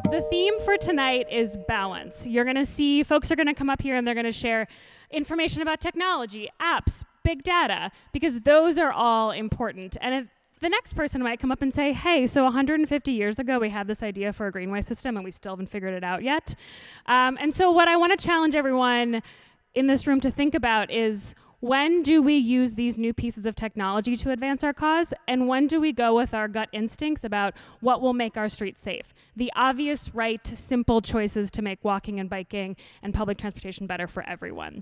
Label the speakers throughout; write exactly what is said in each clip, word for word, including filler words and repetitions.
Speaker 1: The theme for tonight is balance. You're going to see folks are going to come up here and they're going to share information about technology, apps, big data, because those are all important. And if the next person might come up and say, hey, so one hundred fifty years ago, we had this idea for a greenway system and we still haven't figured it out yet. Um, and so what I want to challenge everyone in this room to think about is, when do we use these new pieces of technology to advance our cause? And when do we go with our gut instincts about what will make our streets safe? The obvious, right, simple choices to make walking and biking and public transportation better for everyone.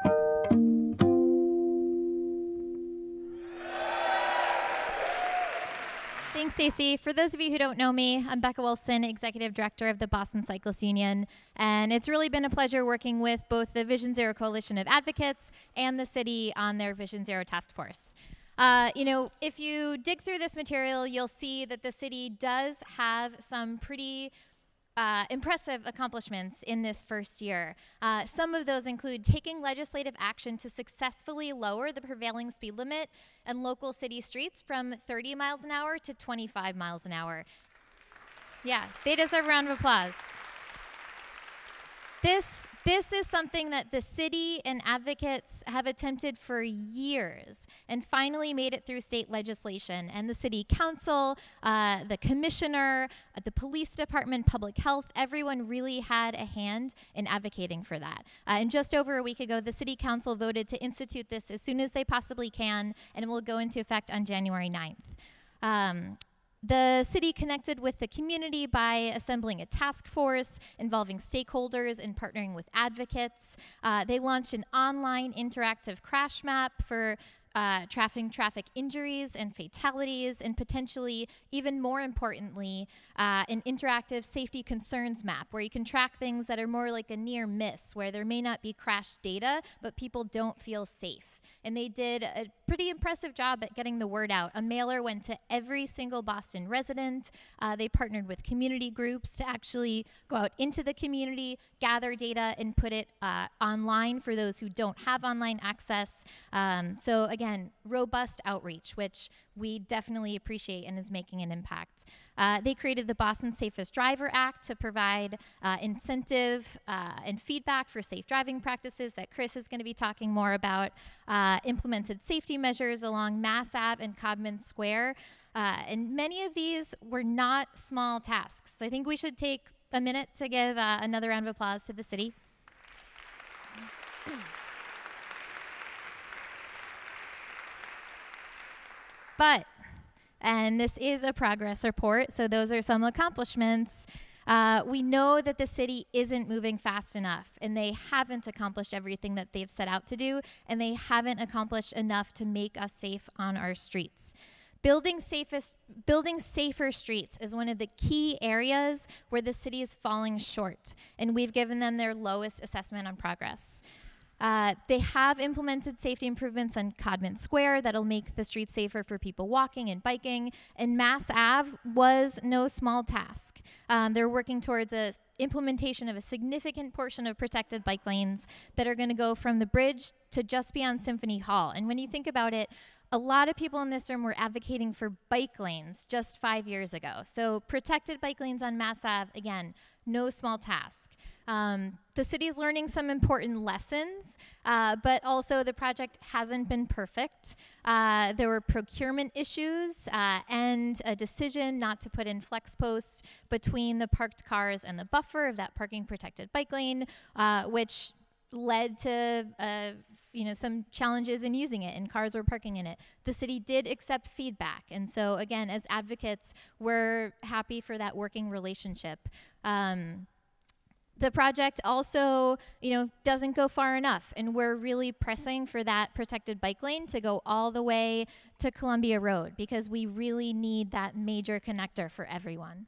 Speaker 2: Thanks, Stacey. For those of you who don't know me, I'm Becca Wolfson, Executive Director of the Boston Cyclists Union, and it's really been a pleasure working with both the Vision Zero Coalition of Advocates and the city on their Vision Zero Task Force. Uh, you know, if you dig through this material, you'll see that the city does have some pretty Uh, impressive accomplishments in this first year. Uh, some of those include taking legislative action to successfully lower the prevailing speed limit in local city streets from thirty miles an hour to twenty-five miles an hour. Yeah, they deserve a round of applause. This, this is something that the city and advocates have attempted for years and finally made it through state legislation. And the city council, uh, the commissioner, uh, the police department, public health, everyone really had a hand in advocating for that. Uh, and just over a week ago, the city council voted to institute this as soon as they possibly can, and it will go into effect on January ninth. Um, The city connected with the community by assembling a task force involving stakeholders and partnering with advocates. Uh, they launched an online interactive crash map for uh, tracking traffic injuries and fatalities, and potentially, even more importantly, uh, an interactive safety concerns map where you can track things that are more like a near miss, where there may not be crash data, but people don't feel safe. And they did a pretty impressive job at getting the word out. A mailer went to every single Boston resident. Uh, they partnered with community groups to actually go out into the community, gather data, and put it uh, online for those who don't have online access. Um, so again, robust outreach, which we definitely appreciate and is making an impact. Uh, they created the Boston Safest Driver Act to provide uh, incentive uh, and feedback for safe driving practices that Chris is going to be talking more about, uh, implemented safety measures along Mass Ave and Codman Square. Uh, and many of these were not small tasks. So I think we should take a minute to give uh, another round of applause to the city. But, and this is a progress report, so those are some accomplishments. Uh, we know that the city isn't moving fast enough, and they haven't accomplished everything that they've set out to do, and they haven't accomplished enough to make us safe on our streets. Building, safest, building safer streets is one of the key areas where the city is falling short, and we've given them their lowest assessment on progress. Uh, they have implemented safety improvements on Codman Square that'll make the streets safer for people walking and biking, and Mass Ave was no small task. Um, they're working towards a implementation of a significant portion of protected bike lanes that are going to go from the bridge to just beyond Symphony Hall. And when you think about it, a lot of people in this room were advocating for bike lanes just five years ago. So protected bike lanes on Mass Ave, again, no small task. Um, the city is learning some important lessons, uh, but also the project hasn't been perfect. Uh, there were procurement issues uh, and a decision not to put in flex posts between the parked cars and the buffer of that parking protected bike lane, uh, which led to uh, you know, some challenges in using it, and cars were parking in it. The city did accept feedback, and so again, as advocates, we're happy for that working relationship. Um, The project also, you know, doesn't go far enough, and we're really pressing for that protected bike lane to go all the way to Columbia Road, because we really need that major connector for everyone.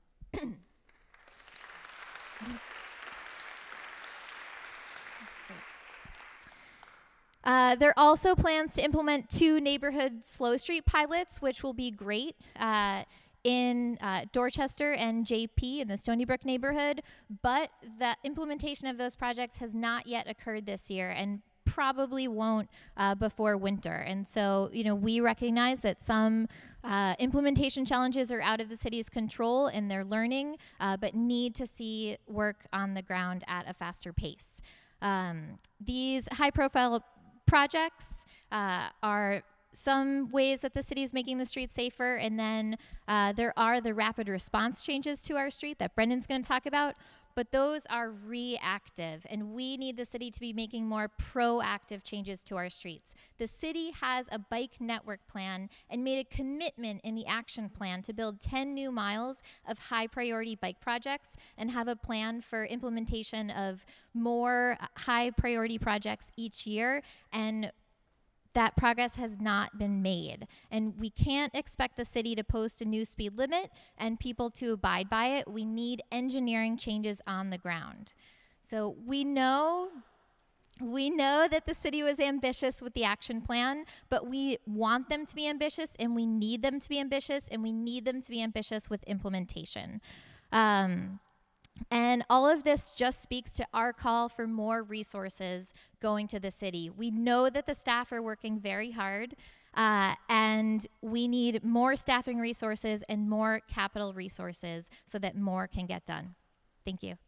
Speaker 2: Uh, there are also plans to implement two neighborhood slow street pilots, which will be great. Uh, in uh, Dorchester and J P in the Stony Brook neighborhood, but the implementation of those projects has not yet occurred this year and probably won't uh, before winter. And so, you know, we recognize that some Uh, implementation challenges are out of the city's control and they're learning, uh, but need to see work on the ground at a faster pace. Um, these high-profile projects uh, are some ways that the city is making the streets safer, and then uh, there are the rapid response changes to our street that Brendan's going to talk about, but those are reactive, and we need the city to be making more proactive changes to our streets. The city has a bike network plan and made a commitment in the action plan to build ten new miles of high priority bike projects and have a plan for implementation of more high priority projects each year, and that progress has not been made. And we can't expect the city to post a new speed limit and people to abide by it. We need engineering changes on the ground. So we know, we know that the city was ambitious with the action plan, but we want them to be ambitious, and we need them to be ambitious, and we need them to be ambitious with implementation. Um, And all of this just speaks to our call for more resources going to the city. We know that the staff are working very hard, uh, and we need more staffing resources and more capital resources so that more can get done. Thank you.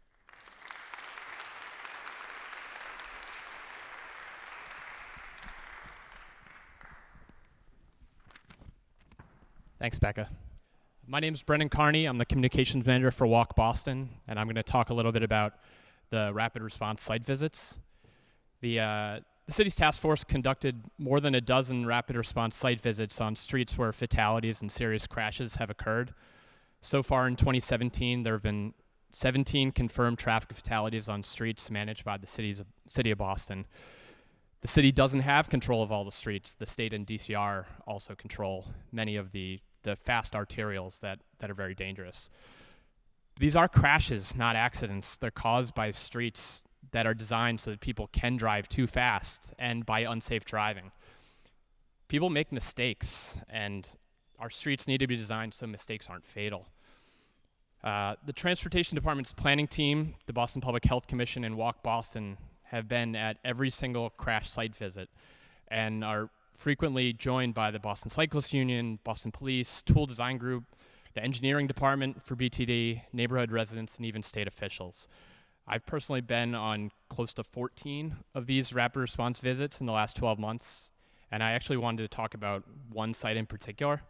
Speaker 3: Thanks, Becca. My name is Brendan Carney. I'm the communications manager for Walk Boston, and I'm going to talk a little bit about the rapid response site visits. The, uh, the city's task force conducted more than a dozen rapid response site visits on streets where fatalities and serious crashes have occurred. So far in twenty seventeen, there have been seventeen confirmed traffic fatalities on streets managed by the city's, city of Boston. The city doesn't have control of all the streets. The state and D C R also control many of the the fast arterials that, that are very dangerous. These are crashes, not accidents. They're caused by streets that are designed so that people can drive too fast and by unsafe driving. People make mistakes, and our streets need to be designed so mistakes aren't fatal. Uh, the Transportation Department's planning team, the Boston Public Health Commission, and Walk Boston have been at every single crash site visit and are frequently joined by the Boston Cyclists Union, Boston Police, Tool Design Group, the engineering department for B T D, neighborhood residents, and even state officials. I've personally been on close to fourteen of these rapid response visits in the last twelve months, and I actually wanted to talk about one site in particular.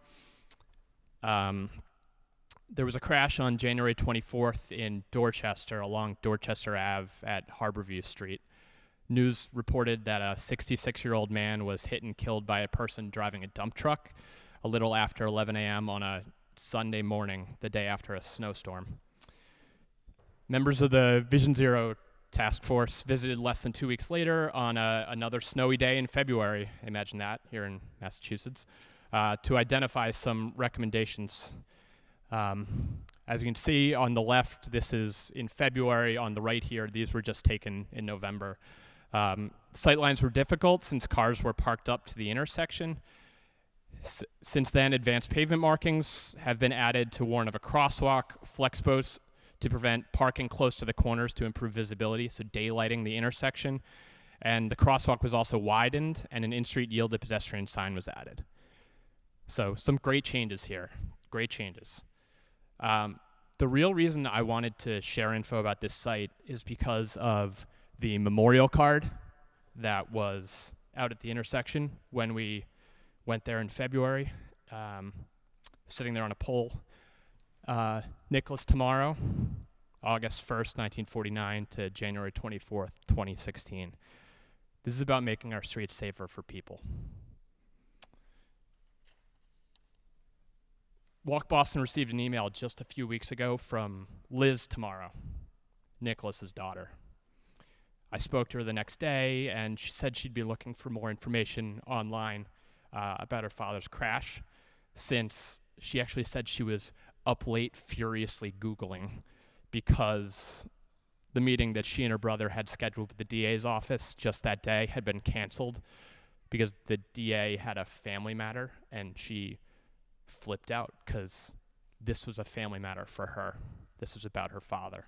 Speaker 3: Um, there was a crash on January twenty-fourth in Dorchester along Dorchester Avenue at Harborview Street. News reported that a sixty-six-year-old man was hit and killed by a person driving a dump truck a little after eleven a m on a Sunday morning, the day after a snowstorm. Members of the Vision Zero task force visited less than two weeks later on a, another snowy day in February, imagine that, here in Massachusetts, uh, to identify some recommendations. Um, as you can see on the left, this is in February. On the right here, these were just taken in November. Um, sightlines were difficult since cars were parked up to the intersection. S since then, advanced pavement markings have been added to warn of a crosswalk, flex posts to prevent parking close to the corners to improve visibility, so daylighting the intersection. And the crosswalk was also widened, and an in-street yield to pedestrian sign was added. So some great changes here, great changes. Um, the real reason I wanted to share info about this site is because of the memorial card that was out at the intersection when we went there in February, um, sitting there on a pole. Uh, Nicholas Tomorrow, August first, nineteen forty-nine to January twenty-fourth, twenty sixteen. This is about making our streets safer for people. Walk Boston received an email just a few weeks ago from Liz Tomorrow, Nicholas's daughter. I spoke to her the next day, and she said she'd be looking for more information online uh, about her father's crash, since she actually said she was up late furiously Googling because the meeting that she and her brother had scheduled with the D A's office just that day had been canceled because the D A had a family matter, and she flipped out because this was a family matter for her. This was about her father.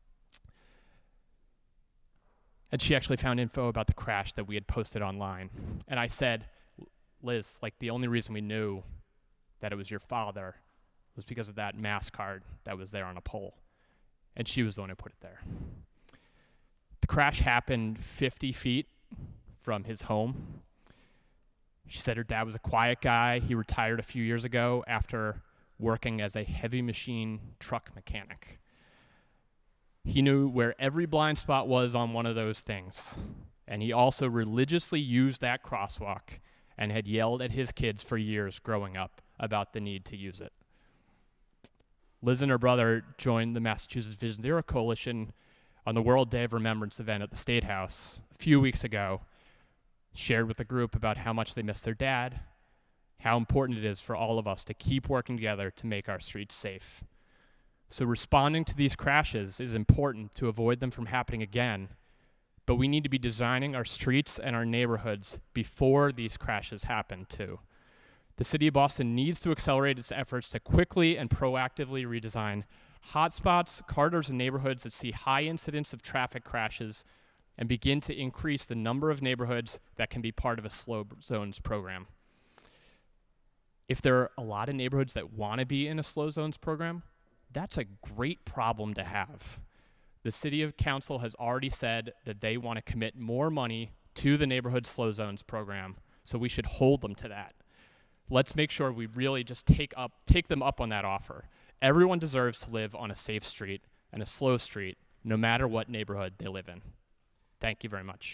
Speaker 3: And she actually found info about the crash that we had posted online. And I said, Liz, like, the only reason we knew that it was your father was because of that mass card that was there on a pole. And she was the one who put it there. The crash happened fifty feet from his home. She said her dad was a quiet guy. He retired a few years ago after working as a heavy machine truck mechanic. He knew where every blind spot was on one of those things. And he also religiously used that crosswalk and had yelled at his kids for years growing up about the need to use it. Liz and her brother joined the Massachusetts Vision Zero Coalition on the World Day of Remembrance event at the State House a few weeks ago, shared with the group about how much they miss their dad, how important it is for all of us to keep working together to make our streets safe. So responding to these crashes is important to avoid them from happening again, but we need to be designing our streets and our neighborhoods before these crashes happen too. The City of Boston needs to accelerate its efforts to quickly and proactively redesign hotspots, corridors, and neighborhoods that see high incidence of traffic crashes and begin to increase the number of neighborhoods that can be part of a slow zones program. If there are a lot of neighborhoods that want to be in a slow zones program, that's a great problem to have. The City of Council has already said that they want to commit more money to the neighborhood slow zones program, so we should hold them to that. Let's make sure we really just take up, take them up on that offer. Everyone deserves to live on a safe street and a slow street, no matter what neighborhood they live in. Thank you very much.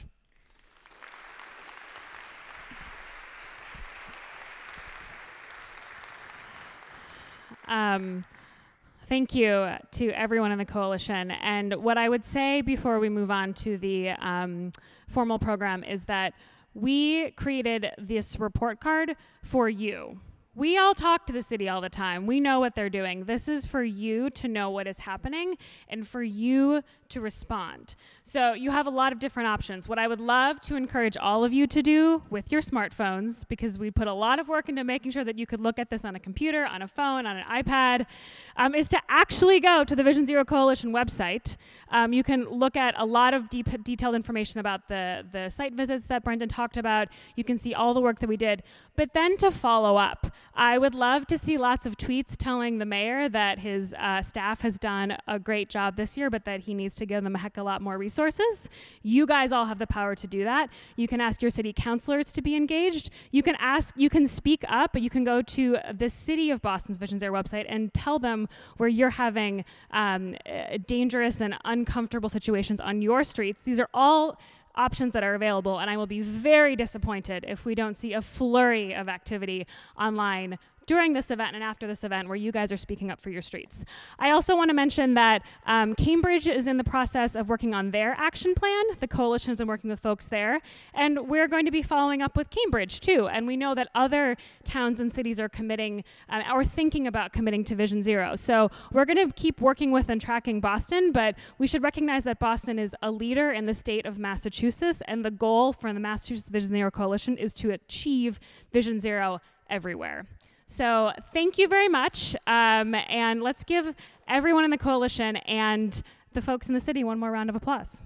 Speaker 1: Um, thank you to everyone in the coalition. And what I would say before we move on to the um, formal program is that we created this report card for you. We all talk to the city all the time. We know what they're doing. This is for you to know what is happening and for you to respond. So you have a lot of different options. What I would love to encourage all of you to do with your smartphones, because we put a lot of work into making sure that you could look at this on a computer, on a phone, on an iPad, um, is to actually go to the Vision Zero Coalition website. Um, you can look at a lot of deep, detailed information about the, the site visits that Brendan talked about. You can see all the work that we did. But then to follow up, I would love to see lots of tweets telling the mayor that his uh, staff has done a great job this year, but that he needs to give them a heck of a lot more resources. You guys all have the power to do that. You can ask your city councilors to be engaged. You can ask, you can speak up, but you can go to the City of Boston's Vision Zero website and tell them where you're having um, uh, dangerous and uncomfortable situations on your streets. These are all options that are available, and I will be very disappointed if we don't see a flurry of activity online during this event and after this event where you guys are speaking up for your streets. I also want to mention that um, Cambridge is in the process of working on their action plan. The coalition has been working with folks there, and we're going to be following up with Cambridge too. And we know that other towns and cities are committing uh, or thinking about committing to Vision Zero. So we're going to keep working with and tracking Boston, but we should recognize that Boston is a leader in the state of Massachusetts, and the goal for the Massachusetts Vision Zero Coalition is to achieve Vision Zero everywhere. So thank you very much, um, and let's give everyone in the coalition and the folks in the city one more round of applause.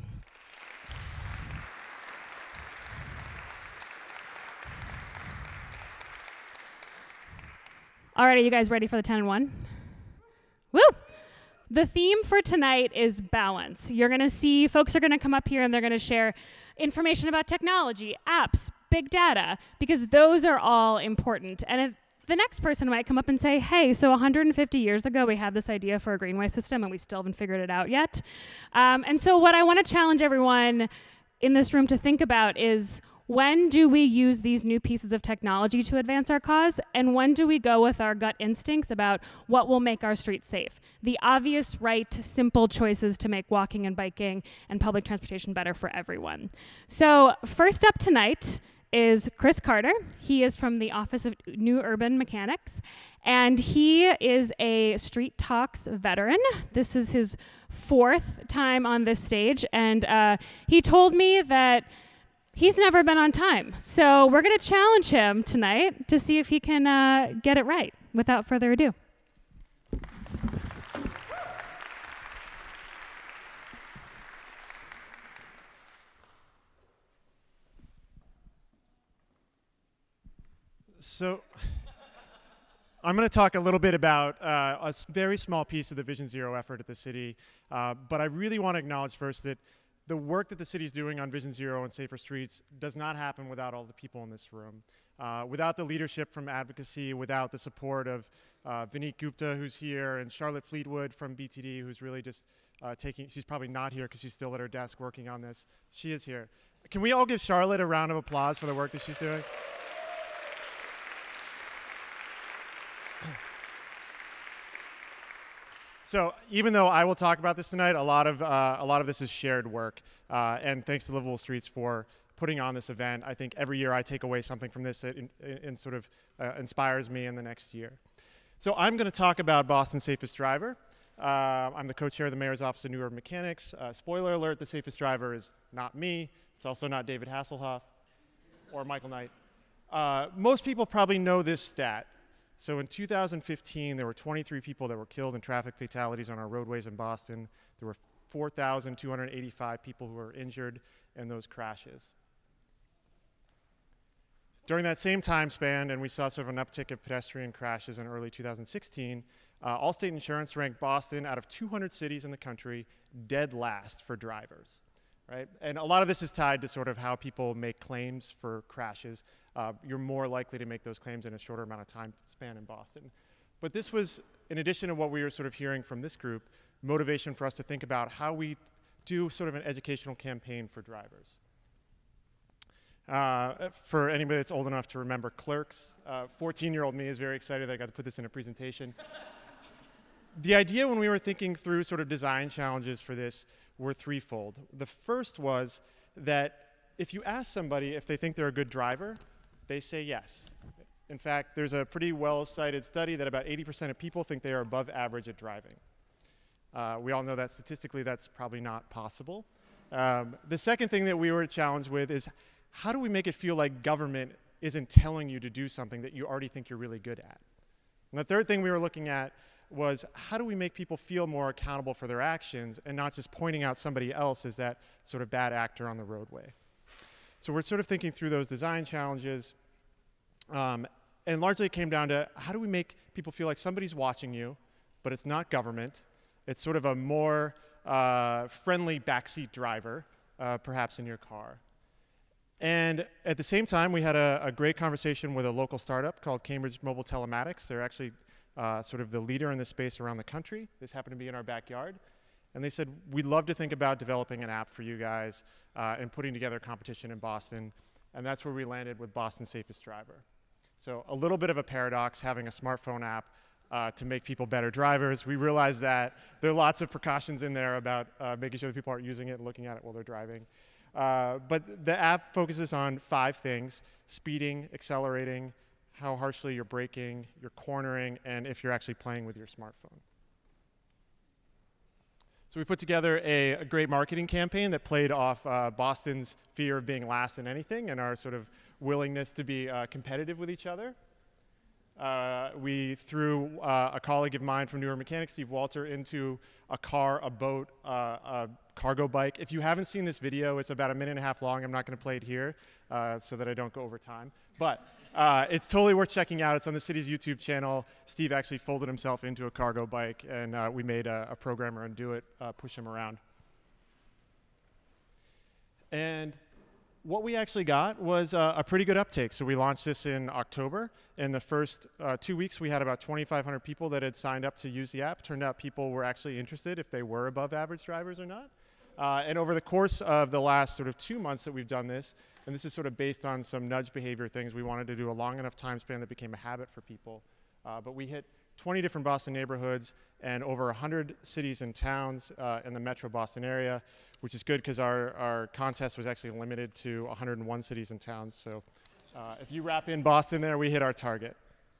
Speaker 1: All right, are you guys ready for the ten and one? Woo! The theme for tonight is balance. You're going to see folks are going to come up here and they're going to share information about technology, apps, big data, because those are all important. And it, the next person might come up and say, hey, so one hundred fifty years ago, we had this idea for a greenway system and we still haven't figured it out yet. Um, and so what I want to challenge everyone in this room to think about is, when do we use these new pieces of technology to advance our cause? And when do we go with our gut instincts about what will make our streets safe? The obvious, right, simple choices to make walking and biking and public transportation better for everyone. So first up tonight is Chris Carter. He is from the Office of New Urban Mechanics, and he is a StreetTalks veteran. This is his fourth time on this stage, and uh, he told me that he's never been on time. So we're going to challenge him tonight to see if he can uh, get it right. Without further ado.
Speaker 4: So I'm going to talk a little bit about uh, a s- very small piece of the Vision Zero effort at the city, uh, but I really want to acknowledge first that the work that the city is doing on Vision Zero and Safer Streets does not happen without all the people in this room. Uh, without the leadership from advocacy, without the support of uh, Vineet Gupta, who's here, and Charlotte Fleetwood from B T D, who's really just uh, taking, she's probably not here because she's still at her desk working on this. She is here. Can we all give Charlotte a round of applause for the work that she's doing? So even though I will talk about this tonight, a lot of, uh, a lot of this is shared work. Uh, and thanks to Livable Streets for putting on this event. I think every year I take away something from this that in, in sort of uh, inspires me in the next year. So I'm going to talk about Boston's Safest Driver. Uh, I'm the co-chair of the Mayor's Office of New Urban Mechanics. Uh, spoiler alert, the safest driver is not me. It's also not David Hasselhoff or Michael Knight. Uh, most people probably know this stat. So in two thousand fifteen, there were twenty-three people that were killed in traffic fatalities on our roadways in Boston. There were four thousand two hundred eighty-five people who were injured in those crashes. During that same time span, and we saw sort of an uptick of pedestrian crashes in early two thousand sixteen, uh, Allstate Insurance ranked Boston out of two hundred cities in the country dead last for drivers, right? And a lot of this is tied to sort of how people make claims for crashes. Uh, you're more likely to make those claims in a shorter amount of time span in Boston. But this was, in addition to what we were sort of hearing from this group, motivation for us to think about how we do sort of an educational campaign for drivers. Uh, for anybody that's old enough to remember Clerks, fourteen-year-old uh, me is very excited that I got to put this in a presentation. The idea when we were thinking through sort of design challenges for this were threefold. The first was that if you ask somebody if they think they're a good driver, they say yes. In fact, there's a pretty well-cited study that about eighty percent of people think they are above average at driving. Uh, we all know that statistically that's probably not possible. Um, the second thing that we were challenged with is how do we make it feel like government isn't telling you to do something that you already think you're really good at? And the third thing we were looking at was how do we make people feel more accountable for their actions and not just pointing out somebody else as that sort of bad actor on the roadway. So we're sort of thinking through those design challenges, um, and largely it came down to how do we make people feel like somebody's watching you, but it's not government. It's sort of a more uh, friendly backseat driver, uh, perhaps in your car. And at the same time, we had a, a great conversation with a local startup called Cambridge Mobile Telematics. They're actually uh, sort of the leader in this space around the country. This happened to be in our backyard. And they said, we'd love to think about developing an app for you guys uh, and putting together a competition in Boston. And that's where we landed with Boston's Safest Driver. So a little bit of a paradox, having a smartphone app uh, to make people better drivers. We realized that there are lots of precautions in there about uh, making sure that people aren't using it and looking at it while they're driving. Uh, but the app focuses on five things: speeding, accelerating, how harshly you're braking, you're cornering, and if you're actually playing with your smartphone. So we put together a, a great marketing campaign that played off uh, Boston's fear of being last in anything and our sort of willingness to be uh, competitive with each other. Uh, we threw uh, a colleague of mine from New Urban Mechanics, Steve Walter, into a car, a boat, uh, a cargo bike. If you haven't seen this video, it's about a minute and a half long. I'm not going to play it here uh, so that I don't go over time. But uh, it's totally worth checking out. It's on the city's YouTube channel. Steve actually folded himself into a cargo bike, and uh, we made a, a programmer undo it, uh, push him around. And what we actually got was uh, a pretty good uptake. So we launched this in October. In the first uh, two weeks, we had about twenty-five hundred people that had signed up to use the app. Turned out people were actually interested if they were above average drivers or not. Uh, and over the course of the last sort of two months that we've done this, and this is sort of based on some nudge behavior things, we wanted to do a long enough time span that became a habit for people. Uh, but we hit twenty different Boston neighborhoods and over one hundred cities and towns uh, in the metro Boston area, which is good because our, our contest was actually limited to one hundred one cities and towns. So uh, if you wrap in Boston there, we hit our target.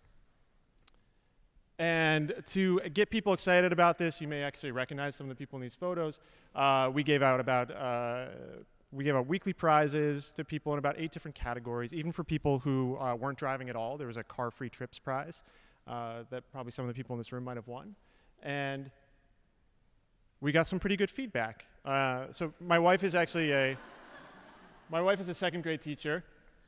Speaker 4: And to get people excited about this, you may actually recognize some of the people in these photos. Uh, we gave out about uh, we gave out weekly prizes to people in about eight different categories, even for people who uh, weren't driving at all. There was a car-free trips prize uh, that probably some of the people in this room might have won. And we got some pretty good feedback. Uh, so my wife is actually a my wife is a second grade teacher,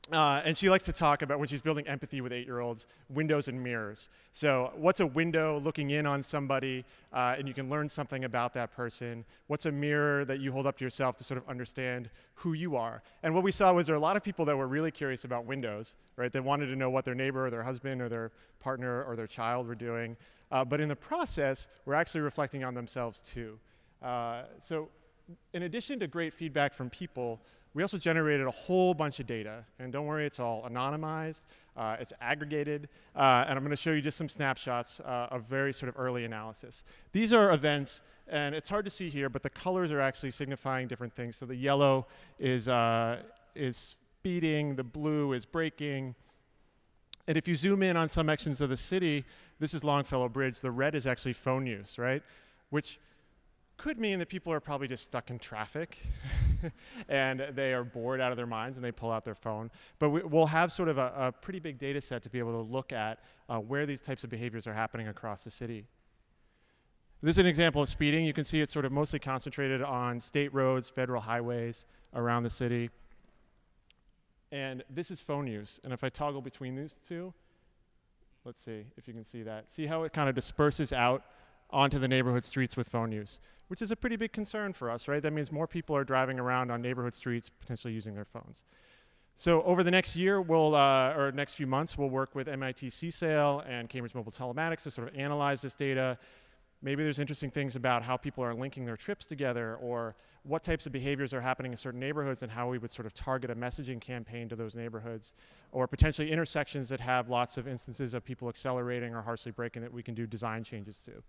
Speaker 4: Uh, and she likes to talk about, when she's building empathy with eight-year-olds, windows and mirrors. So what's a window looking in on somebody, uh, and you can learn something about that person? What's a mirror that you hold up to yourself to sort of understand who you are? And what we saw was there were a lot of people that were really curious about windows, right? They wanted to know what their neighbor or their husband or their partner or their child were doing. Uh, but in the process, we're actually reflecting on themselves too. Uh, so in addition to great feedback from people, we also generated a whole bunch of data. And don't worry, it's all anonymized, uh, it's aggregated, uh, and I'm going to show you just some snapshots uh, of very sort of early analysis. These are events, and it's hard to see here, but the colors are actually signifying different things. So the yellow is, uh, is speeding, the blue is braking. And if you zoom in on some sections of the city, this is Longfellow Bridge, the red is actually phone use, right? Which could mean that people are probably just stuck in traffic and they are bored out of their minds and they pull out their phone. But we, we'll have sort of a, a pretty big data set to be able to look at uh, where these types of behaviors are happening across the city. This is an example of speeding. You can see it's sort of mostly concentrated on state roads, federal highways around the city. And this is phone use. And if I toggle between these two, let's see if you can see that. See how it kind of disperses out onto the neighborhood streets with phone use, which is a pretty big concern for us, right? That means more people are driving around on neighborhood streets, potentially using their phones. So over the next year, we'll, uh, or next few months, we'll work with M I T C S A I L and Cambridge Mobile Telematics to sort of analyze this data. Maybe there's interesting things about how people are linking their trips together, or what types of behaviors are happening in certain neighborhoods and how we would sort of target a messaging campaign to those neighborhoods, or potentially intersections that have lots of instances of people accelerating or harshly braking that we can do design changes to.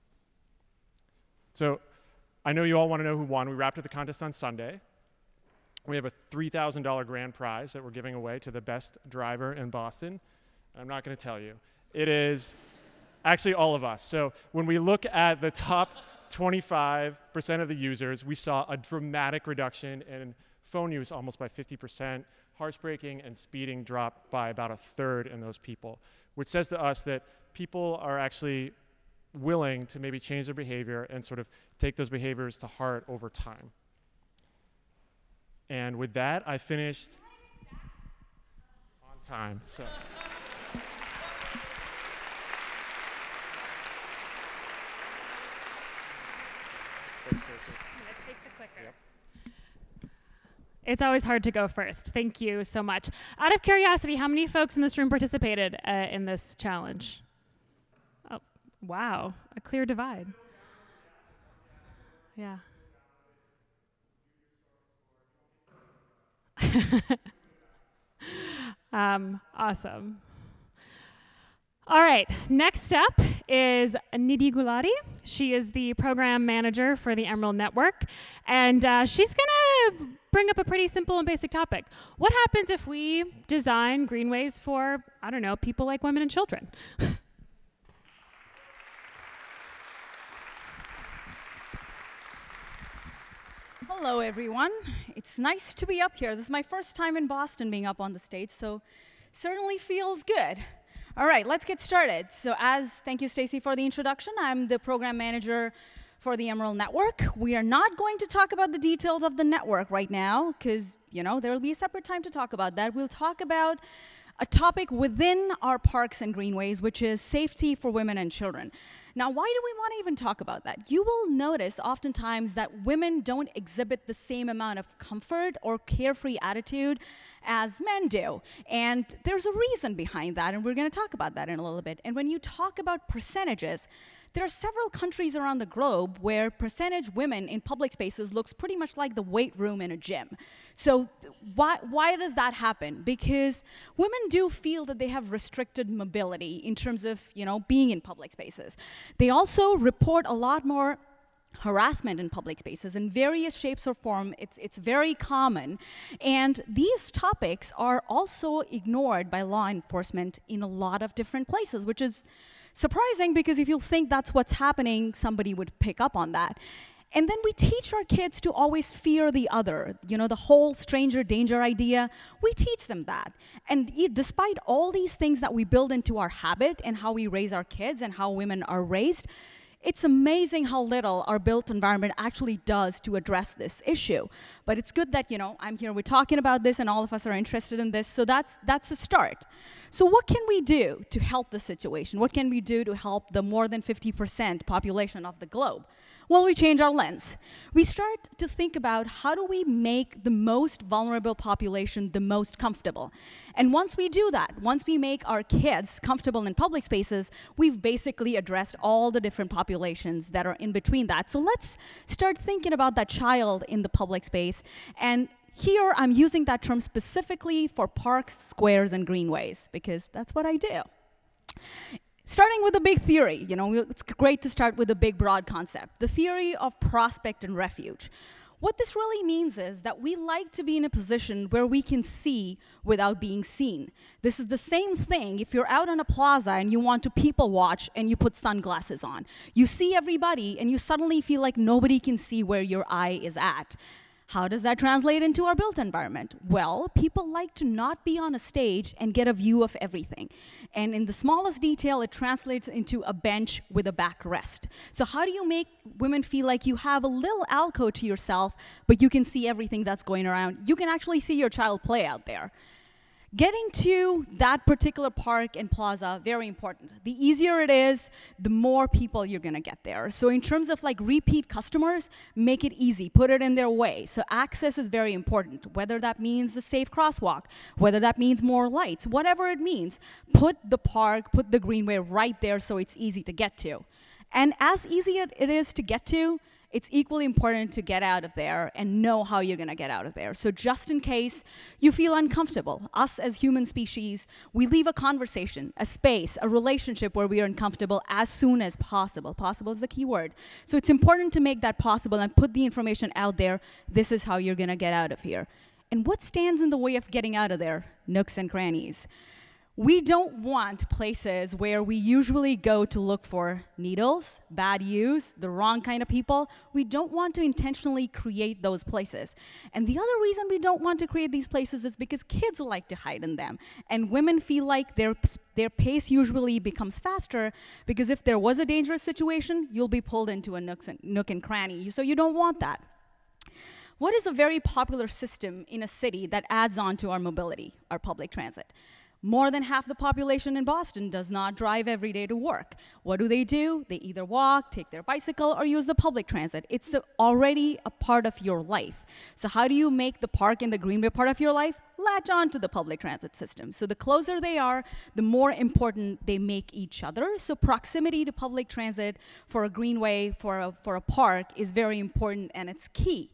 Speaker 4: So I know you all want to know who won. We wrapped up the contest on Sunday. We have a three thousand dollar grand prize that we're giving away to the best driver in Boston. I'm not going to tell you. It is actually all of us. So when we look at the top twenty-five percent of the users, we saw a dramatic reduction in phone use, almost by fifty percent. Harsh braking and speeding dropped by about a third in those people, which says to us that people are actually willing to maybe change their behavior and sort of take those behaviors to heart over time. And with that, I finished on time. So. Thanks, Stacey.
Speaker 1: I'm gonna take the clicker.
Speaker 4: Yep.
Speaker 1: It's always hard to go first. Thank you so much. Out of curiosity, how many folks in this room participated uh, in this challenge? Oh, wow, a clear divide. Yeah. um, awesome. All right, next up is Nidhi Gulati. She is the program manager for the Emerald Network, and uh, she's gonna bring up a pretty simple and basic topic. What happens if we design greenways for, I don't know, people like women and children?
Speaker 5: Hello, everyone. It's nice to be up here. This is my first time in Boston being up on the stage, so certainly feels good. All right, let's get started. So as, thank you, Stacey, for the introduction. I'm the program manager for the Emerald Network. We are not going to talk about the details of the network right now, because, you know, there will be a separate time to talk about that. We'll talk about a topic within our parks and greenways, which is safety for women and children. Now, why do we want to even talk about that? You will notice oftentimes that women don't exhibit the same amount of comfort or carefree attitude as men do. And there's a reason behind that, and we're going to talk about that in a little bit. And when you talk about percentages, there are several countries around the globe where percentage women in public spaces looks pretty much like the weight room in a gym. So why, why does that happen? Because women do feel that they have restricted mobility in terms of, you know, being in public spaces. They also report a lot more harassment in public spaces in various shapes or form. It's, it's very common. And these topics are also ignored by law enforcement in a lot of different places, which is surprising because if you think that's what's happening, somebody would pick up on that. And then we teach our kids to always fear the other. You know, the whole stranger danger idea, we teach them that. And e- despite all these things that we build into our habit and how we raise our kids and how women are raised, It's amazing how little our built environment actually does to address this issue. But it's good that, you know, I'm here, we're talking about this, and all of us are interested in this, so that's, that's a start. So what can we do to help the situation? What can we do to help the more than fifty percent population of the globe? Well, we change our lens. We start to think about how do we make the most vulnerable population the most comfortable. And once we do that, once we make our kids comfortable in public spaces, we've basically addressed all the different populations that are in between that. So let's start thinking about that child in the public space. And here I'm using that term specifically for parks, squares, and greenways, because that's what I do. Starting with a big theory, you know, it's great to start with a big, broad concept. The theory of prospect and refuge. What this really means is that we like to be in a position where we can see without being seen. This is the same thing if you're out on a plaza and you want to people watch and you put sunglasses on. You see everybody and you suddenly feel like nobody can see where your eye is at. How does that translate into our built environment? Well, people like to not be on a stage and get a view of everything. And in the smallest detail, it translates into a bench with a backrest. So how do you make women feel like you have a little alcove to yourself, but you can see everything that's going around? You can actually see your child play out there. Getting to that particular park and plaza, very important. The easier it is, the more people you're gonna get there. So in terms of like repeat customers, make it easy, put it in their way. So access is very important, whether that means a safe crosswalk, whether that means more lights, whatever it means, put the park, put the greenway right there so it's easy to get to. And as easy as it is to get to, it's equally important to get out of there and know how you're gonna get out of there. So just in case you feel uncomfortable, us as human species, we leave a conversation, a space, a relationship where we are uncomfortable as soon as possible. Possible is the key word. So it's important to make that possible and put the information out there. This is how you're gonna get out of here. And what stands in the way of getting out of there? Nooks and crannies. We don't want places where we usually go to look for needles, bad use, the wrong kind of people. We don't want to intentionally create those places. And the other reason we don't want to create these places is because kids like to hide in them. And women feel like their, their pace usually becomes faster because if there was a dangerous situation, you'll be pulled into a nooks and, nook and cranny. So you don't want that. What is a very popular system in a city that adds on to our mobility, our public transit? More than half the population in Boston does not drive every day to work. What do they do? They either walk, take their bicycle, or use the public transit. It's already a part of your life. So how do you make the park and the greenway part of your life? Latch on to the public transit system. So the closer they are, the more important they make each other. So proximity to public transit for a greenway, for a, for a park is very important and it's key.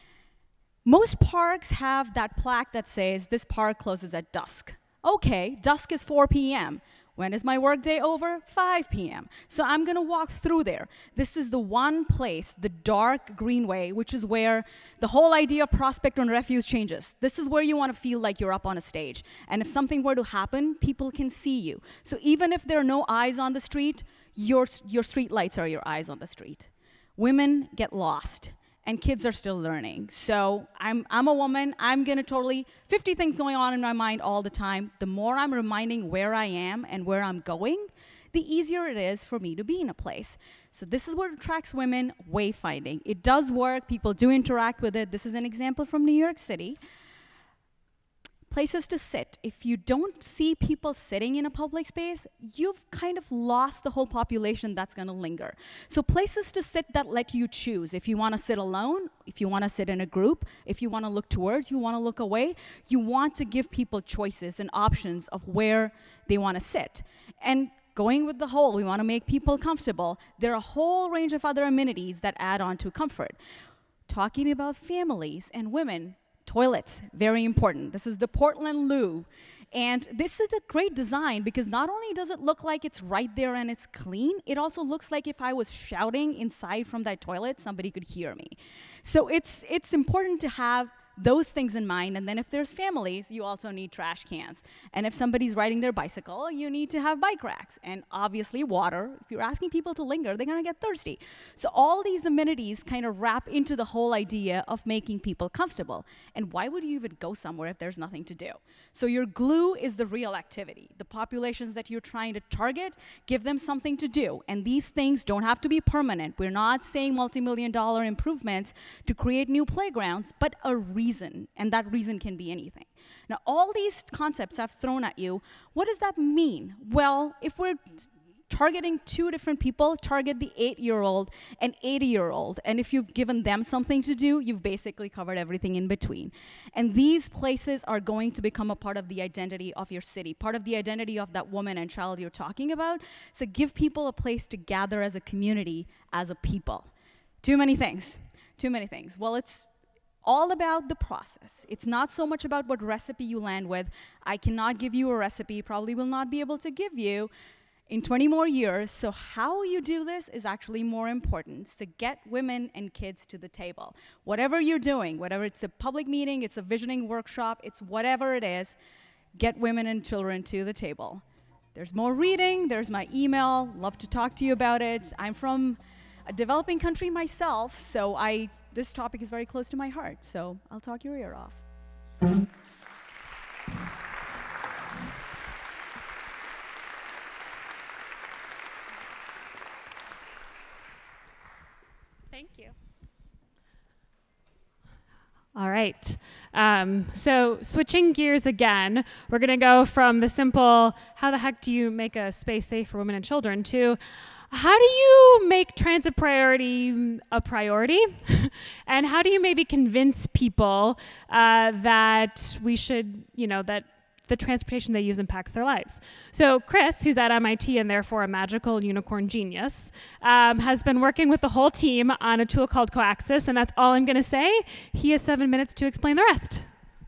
Speaker 5: Most parks have that plaque that says, this park closes at dusk. Okay, dusk is four p m When is my workday over? five p m So I'm gonna walk through there. This is the one place, the dark greenway, which is where the whole idea of prospect and refuge changes. This is where you wanna feel like you're up on a stage. And if something were to happen, people can see you. So even if there are no eyes on the street, your, your street lights are your eyes on the street. Women get lost. And kids are still learning. So I'm, I'm a woman, I'm gonna totally, fifty things going on in my mind all the time. The more I'm reminding where I am and where I'm going, the easier it is for me to be in a place. So this is what attracts women, wayfinding. It does work, people do interact with it. This is an example from New York City. Places to sit. If you don't see people sitting in a public space, you've kind of lost the whole population that's gonna linger. So places to sit that let you choose. If you wanna sit alone, if you wanna sit in a group, if you wanna look towards, you wanna look away, you want to give people choices and options of where they wanna sit. And going with the whole, we wanna make people comfortable. There are a whole range of other amenities that add on to comfort. Talking about families and women, toilets, very important. This is the Portland Loo. And this is a great design because not only does it look like it's right there and it's clean, it also looks like if I was shouting inside from that toilet, somebody could hear me. So it's, it's important to have those things in mind. And then if there's families, you also need trash cans. And if somebody's riding their bicycle, you need to have bike racks. And obviously water. If you're asking people to linger, they're gonna get thirsty. So all these amenities kind of wrap into the whole idea of making people comfortable. And why would you even go somewhere if there's nothing to do? So your glue is the real activity. The populations that you're trying to target, give them something to do. And these things don't have to be permanent. We're not saying multi-million dollar improvements to create new playgrounds, but a reason. And that reason can be anything. Now, all these concepts I've thrown at you, what does that mean? Well, if we're targeting two different people, target the eight-year-old and eighty-year-old. And if you've given them something to do, you've basically covered everything in between. And these places are going to become a part of the identity of your city, part of the identity of that woman and child you're talking about. So give people a place to gather as a community, as a people. Too many things. Too many things. Well, it's all about the process. It's not so much about what recipe you land with. I cannot give you a recipe, probably will not be able to give you in twenty more years, so how you do this is actually more important, to get women and kids to the table. Whatever you're doing, whether it's a public meeting, it's a visioning workshop, it's whatever it is, get women and children to the table. There's more reading, there's my email, love to talk to you about it. I'm from a developing country myself, so I, this topic is very close to my heart, so I'll talk your ear off.
Speaker 1: Thank you. All right. Um, so switching gears again, we're going to go from the simple, how the heck do you make a space safe for women and children, to how do you make transit priority a priority? And how do you maybe convince people uh, that we should, you know, that the transportation they use impacts their lives? So Chris, who's at M I T and therefore a magical unicorn genius, um, has been working with the whole team on a tool called Coaxis, and that's all I'm going to say. He has seven minutes to explain the rest.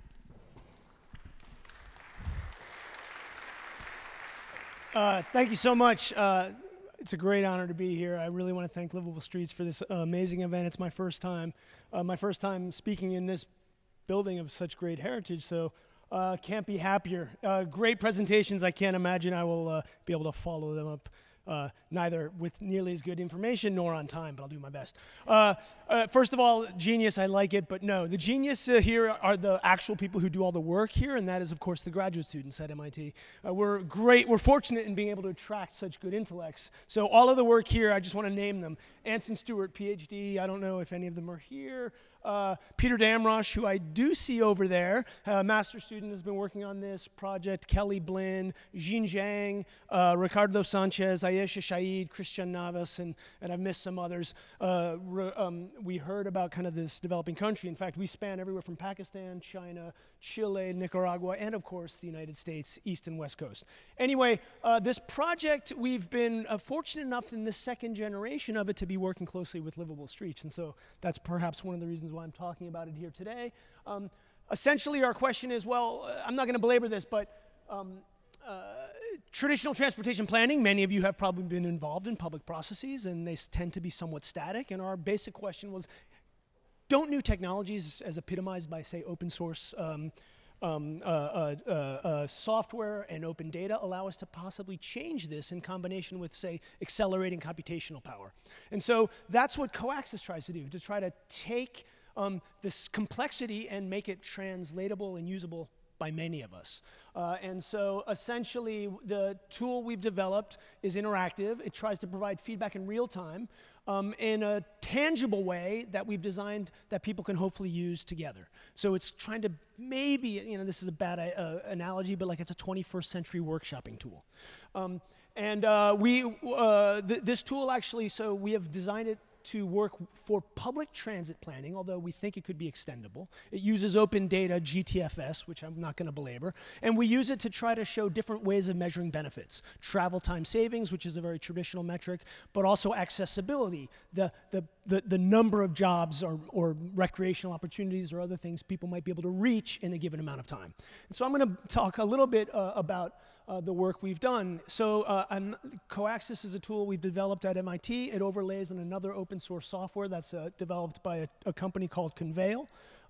Speaker 6: Uh, thank you so much. Uh, it's a great honor to be here. I really want to thank Livable Streets for this uh, amazing event. It's my first time, uh, my first time speaking in this building of such great heritage, so Uh, can't be happier. Uh, great presentations. I can't imagine I will uh, be able to follow them up, uh, neither with nearly as good information nor on time, but I'll do my best. Uh, uh, first of all, genius, I like it, but no. The genius uh, here are the actual people who do all the work here, and that is, of course, the graduate students at M I T. Uh, we're great. We're fortunate in being able to attract such good intellects. So all of the work here, I just want to name them. Anson Stewart, P H D. I don't know if any of them are here. Uh, Peter Damrosch, who I do see over there, a master's student, has been working on this project. Kelly Blinn, Jean Zhang, uh, Ricardo Sanchez, Ayesha Shaid, Christian Navas, and, and I've missed some others. Uh, re, um, we heard about kind of this developing country. In fact, we span everywhere from Pakistan, China, Chile, Nicaragua, and of course the United States, East and West Coast. Anyway, uh, this project, we've been uh, fortunate enough in the second generation of it to be working closely with Livable Streets, and so that's perhaps one of the reasons why I'm talking about it here today. Um, essentially, our question is, well, uh, I'm not going to belabor this, but um, uh, traditional transportation planning, many of you have probably been involved in public processes, and they tend to be somewhat static, and our basic question was, don't new technologies, as epitomized by, say, open source um, um, uh, uh, uh, uh, software and open data, allow us to possibly change this in combination with, say, accelerating computational power? And so that's what Coaxis tries to do, to try to take um, this complexity and make it translatable and usable by many of us. Uh, and so essentially the tool we've developed is interactive. It tries to provide feedback in real time um, in a tangible way that we've designed that people can hopefully use together. So it's trying to maybe, you know, this is a bad uh, analogy, but like it's a twenty-first century workshopping tool. Um, and uh, we, uh, th this tool actually, so we have designed it to work for public transit planning, although we think it could be extendable. It uses open data, G T F S, which I'm not going to belabor, and we use it to try to show different ways of measuring benefits. Travel time savings, which is a very traditional metric, but also accessibility, the, the, the, the number of jobs or, or recreational opportunities or other things people might be able to reach in a given amount of time. And so I'm going to talk a little bit uh, about Uh, the work we've done. So uh, um, Coaxis is a tool we've developed at M I T. It overlays on another open source software that's uh, developed by a, a company called Conveil.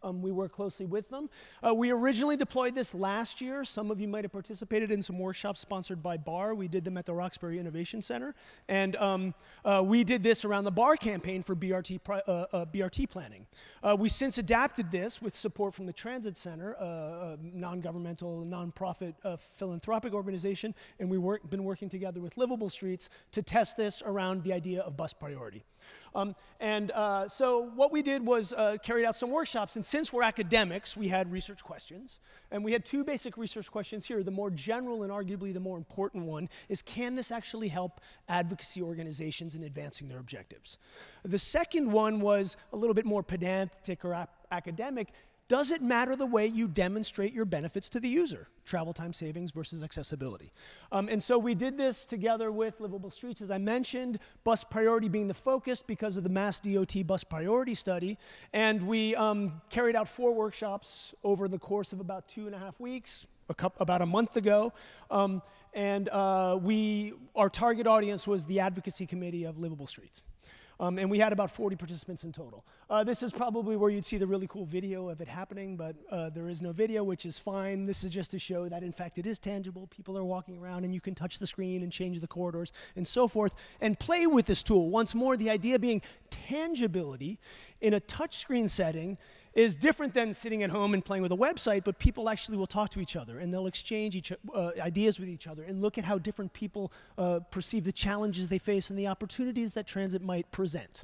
Speaker 6: Um, we work closely with them. Uh, we originally deployed this last year. Some of you might have participated in some workshops sponsored by B A R. We did them at the Roxbury Innovation Center. And um, uh, we did this around the B A R campaign for B R T, uh, uh, B R T planning. Uh, we since adapted this with support from the Transit Center, uh, a non-governmental, nonprofit uh, philanthropic organization, and we've work, been working together with Livable Streets to test this around the idea of bus priority. Um, and uh, so what we did was uh, carried out some workshops, and since we're academics, we had research questions. And we had two basic research questions here. The more general and arguably the more important one is, can this actually help advocacy organizations in advancing their objectives? The second one was a little bit more pedantic or academic. Does it matter the way you demonstrate your benefits to the user? Travel time savings versus accessibility. Um, and so we did this together with Livable Streets, as I mentioned, bus priority being the focus because of the Mass D O T bus priority study. And we um, carried out four workshops over the course of about two and a half weeks, a couple, about a month ago. Um, and uh, we, our target audience was the advocacy committee of Livable Streets. Um, and we had about forty participants in total. Uh, this is probably where you'd see the really cool video of it happening, but uh, there is no video, which is fine. This is just to show that, in fact, it is tangible. People are walking around, and you can touch the screen and change the corridors and so forth, and play with this tool. Once more, the idea being tangibility in a touchscreen setting is different than sitting at home and playing with a website, but people actually will talk to each other, and they'll exchange each, uh, ideas with each other and look at how different people uh, perceive the challenges they face and the opportunities that transit might present.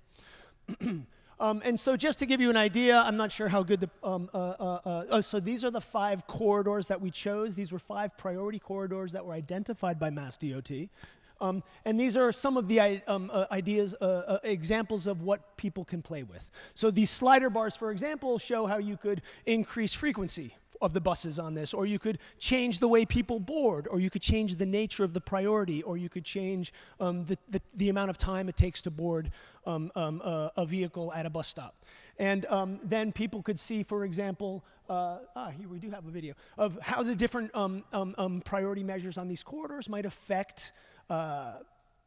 Speaker 6: um, and so just to give you an idea, I'm not sure how good the, um, uh, uh, uh, oh, so these are the five corridors that we chose. These were five priority corridors that were identified by Mass D O T. Um, and these are some of the um, uh, ideas, uh, uh, examples of what people can play with. So these slider bars, for example, show how you could increase frequency of the buses on this, or you could change the way people board, or you could change the nature of the priority, or you could change um, the, the, the amount of time it takes to board um, um, uh, a vehicle at a bus stop. And um, then people could see, for example, uh, ah, here we do have a video, of how the different um, um, um, priority measures on these corridors might affect Uh,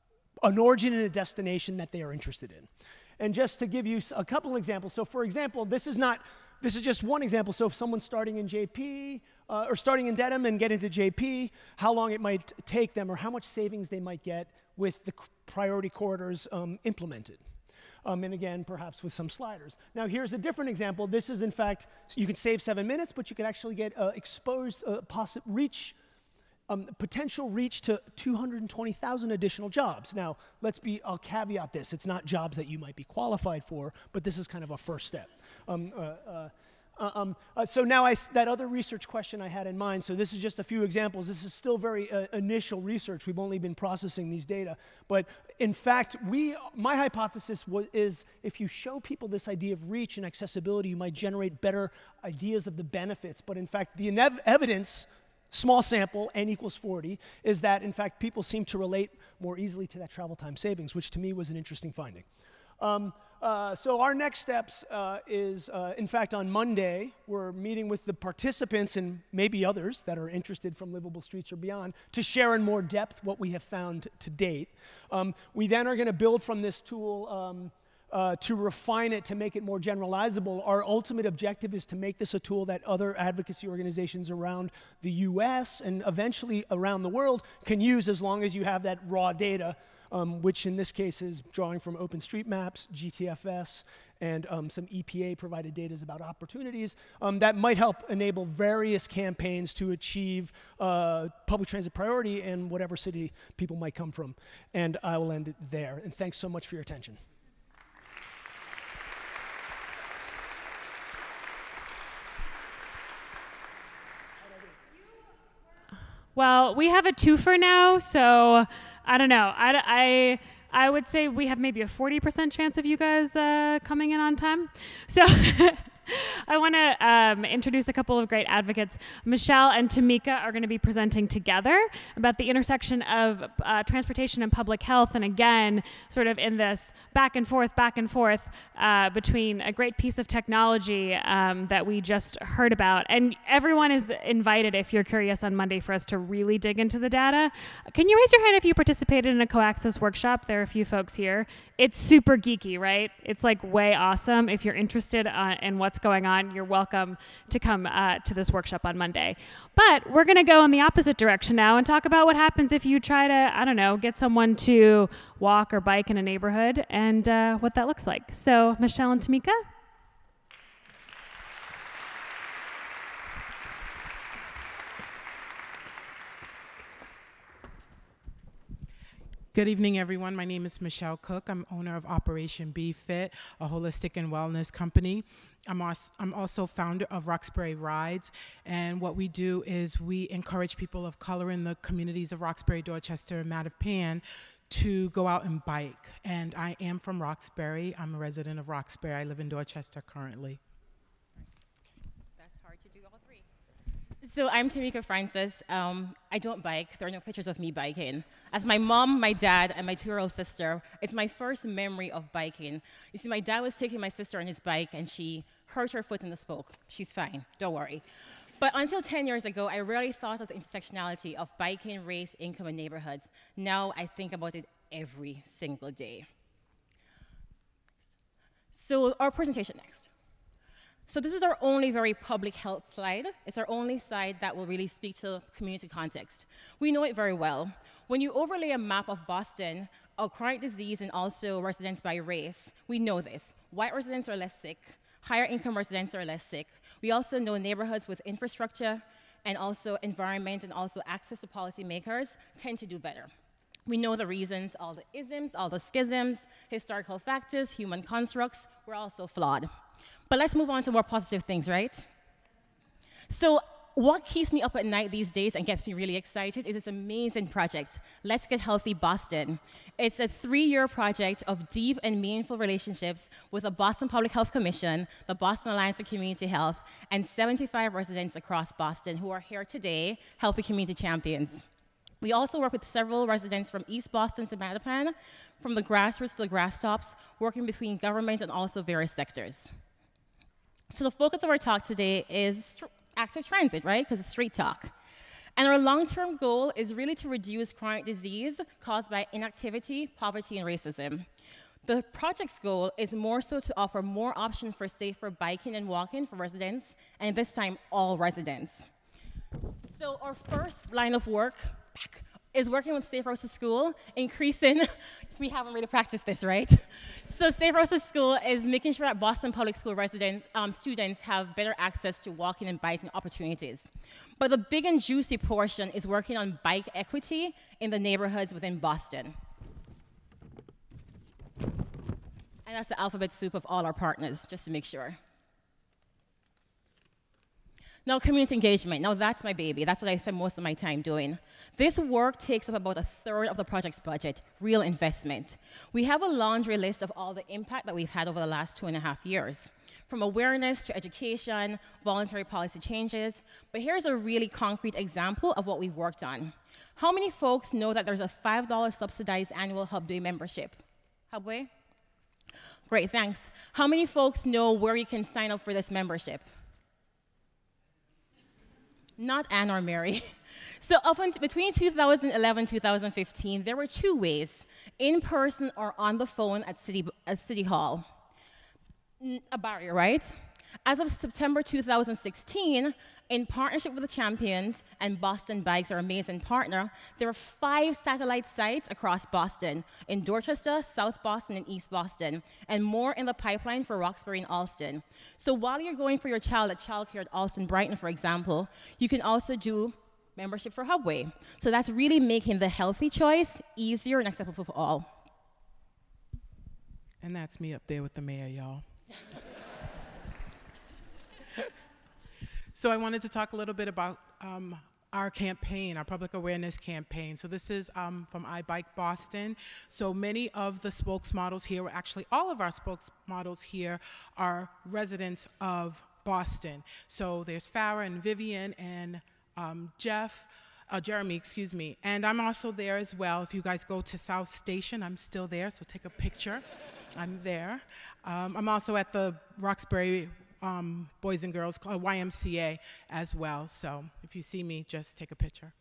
Speaker 6: an origin and a destination that they are interested in. And just to give you a couple examples, so for example, this is not, this is just one example. So if someone's starting in J P, uh, or starting in Dedham and getting to J P, how long it might take them, or how much savings they might get with the priority corridors um, implemented. Um, and again, perhaps with some sliders. Now here's a different example. This is in fact, you could save seven minutes, but you could actually get uh, exposed, uh, possi reach, Um, potential reach to two hundred twenty thousand additional jobs. Now, let's be, I'll caveat this, it's not jobs that you might be qualified for, but this is kind of a first step. Um, uh, uh, uh, um, uh, so now I, that other research question I had in mind, so this is just a few examples. This is still very uh, initial research. We've only been processing these data. But in fact, we, my hypothesis was, is if you show people this idea of reach and accessibility, you might generate better ideas of the benefits. But in fact, the evidence, small sample, n equals forty, is that, in fact, people seem to relate more easily to that travel time savings, which to me was an interesting finding. Um, uh, so our next steps uh, is, uh, in fact, on Monday, we're meeting with the participants and maybe others that are interested from Livable Streets or beyond to share in more depth what we have found to date. Um, we then are going to build from this tool um, Uh, to refine it, to make it more generalizable. Our ultimate objective is to make this a tool that other advocacy organizations around the U S and eventually around the world can use, as long as you have that raw data, um, which in this case is drawing from OpenStreetMaps, G T F S, and um, some E P A-provided data about opportunities um, that might help enable various campaigns to achieve uh, public transit priority in whatever city people might come from. And I will end it there. And thanks so much for your attention.
Speaker 1: Well, we have a twofer now, so I don't know. I, I, I would say we have maybe a forty percent chance of you guys uh, coming in on time. So I want to um, introduce a couple of great advocates. Michelle and Tamika are going to be presenting together about the intersection of uh, transportation and public health, and again, sort of in this back and forth, back and forth uh, between a great piece of technology um, that we just heard about. And everyone is invited, if you're curious, on Monday for us to really dig into the data. Can you raise your hand if you participated in a co-access workshop? There are a few folks here. It's super geeky, right? It's like way awesome if you're interested uh, in what's going on, you're welcome to come uh, to this workshop on Monday. But we're going to go in the opposite direction now and talk about what happens if you try to, I don't know, get someone to walk or bike in a neighborhood and uh, what that looks like. So Michelle and Tamika.
Speaker 7: Good evening, everyone. My name is Michelle Cook. I'm owner of Operation Be Fit, a holistic and wellness company. I'm also, I'm also founder of Roxbury Rides, and what we do is we encourage people of color in the communities of Roxbury, Dorchester, and Mattapan to go out and bike. And I am from Roxbury. I'm a resident of Roxbury. I live in Dorchester currently.
Speaker 8: That's hard to do all three. So I'm Tamika Francis. Um, I don't bike. There are no pictures of me biking. As my mom, my dad, and my two-year-old sister, it's my first memory of biking. You see, my dad was taking my sister on his bike, and she hurt her foot in the spoke. She's fine, don't worry. But until ten years ago, I rarely thought of the intersectionality of biking, race, income, and neighborhoods. Now I think about it every single day. So our presentation next. So this is our only very public health slide. It's our only slide that will really speak to community context. We know it very well. When you overlay a map of Boston, of chronic disease and also residents by race, we know this. White residents are less sick. Higher income residents are less sick. We also know neighborhoods with infrastructure and also environment and also access to policymakers tend to do better. We know the reasons, all the isms, all the schisms, historical factors, human constructs, we're also flawed. But let's move on to more positive things, right? So what keeps me up at night these days and gets me really excited is this amazing project, Let's Get Healthy Boston. It's a three-year project of deep and meaningful relationships with the Boston Public Health Commission, the Boston Alliance for Community Health, and seventy-five residents across Boston who are here today, healthy community champions. We also work with several residents from East Boston to Mattapan, from the grassroots to the grass tops, working between government and also various sectors. So the focus of our talk today is active transit, right? Because it's StreetTalk. And our long-term goal is really to reduce chronic disease caused by inactivity, poverty, and racism. The project's goal is more so to offer more options for safer biking and walking for residents, and this time, all residents. So our first line of work back, is working with Safe Routes to School, increasing, we haven't really practiced this, right? So Safe Routes to School is making sure that Boston Public School residents, um, students have better access to walking and biking opportunities. But the big and juicy portion is working on bike equity in the neighborhoods within Boston. And that's the alphabet soup of all our partners, just to make sure. Now, community engagement. Now, that's my baby. That's what I spend most of my time doing. This work takes up about a third of the project's budget, real investment. We have a laundry list of all the impact that we've had over the last two and a half years, from awareness to education, voluntary policy changes. But here's a really concrete example of what we've worked on. How many folks know that there's a five dollar subsidized annual Hubway membership? Hubway? Great, thanks. How many folks know where you can sign up for this membership? Not Anne or Mary. So up until between two thousand eleven and two thousand fifteen, there were two ways, in person or on the phone at City, at City Hall. A barrier, right? As of September two thousand sixteen, in partnership with the Champions and Boston Bikes, our amazing partner, there are five satellite sites across Boston, in Dorchester, South Boston, and East Boston, and more in the pipeline for Roxbury and Allston. So while you're going for your child at childcare at Allston Brighton, for example, you can also do membership for Hubway. So that's really making the healthy choice easier and acceptable for all.
Speaker 7: And that's me up there with the mayor, y'all. So I wanted to talk a little bit about um, our campaign, our public awareness campaign. So this is um, from I Bike Boston. So many of the spokesmodels here, actually all of our spokesmodels here, are residents of Boston. So there's Farah and Vivian and um, Jeff, uh, Jeremy, excuse me. And I'm also there as well. If you guys go to South Station, I'm still there, so take a picture. I'm there. Um, I'm also at the Roxbury Um, Boys and Girls uh, Y M C A as well, so if you see me, just take a picture.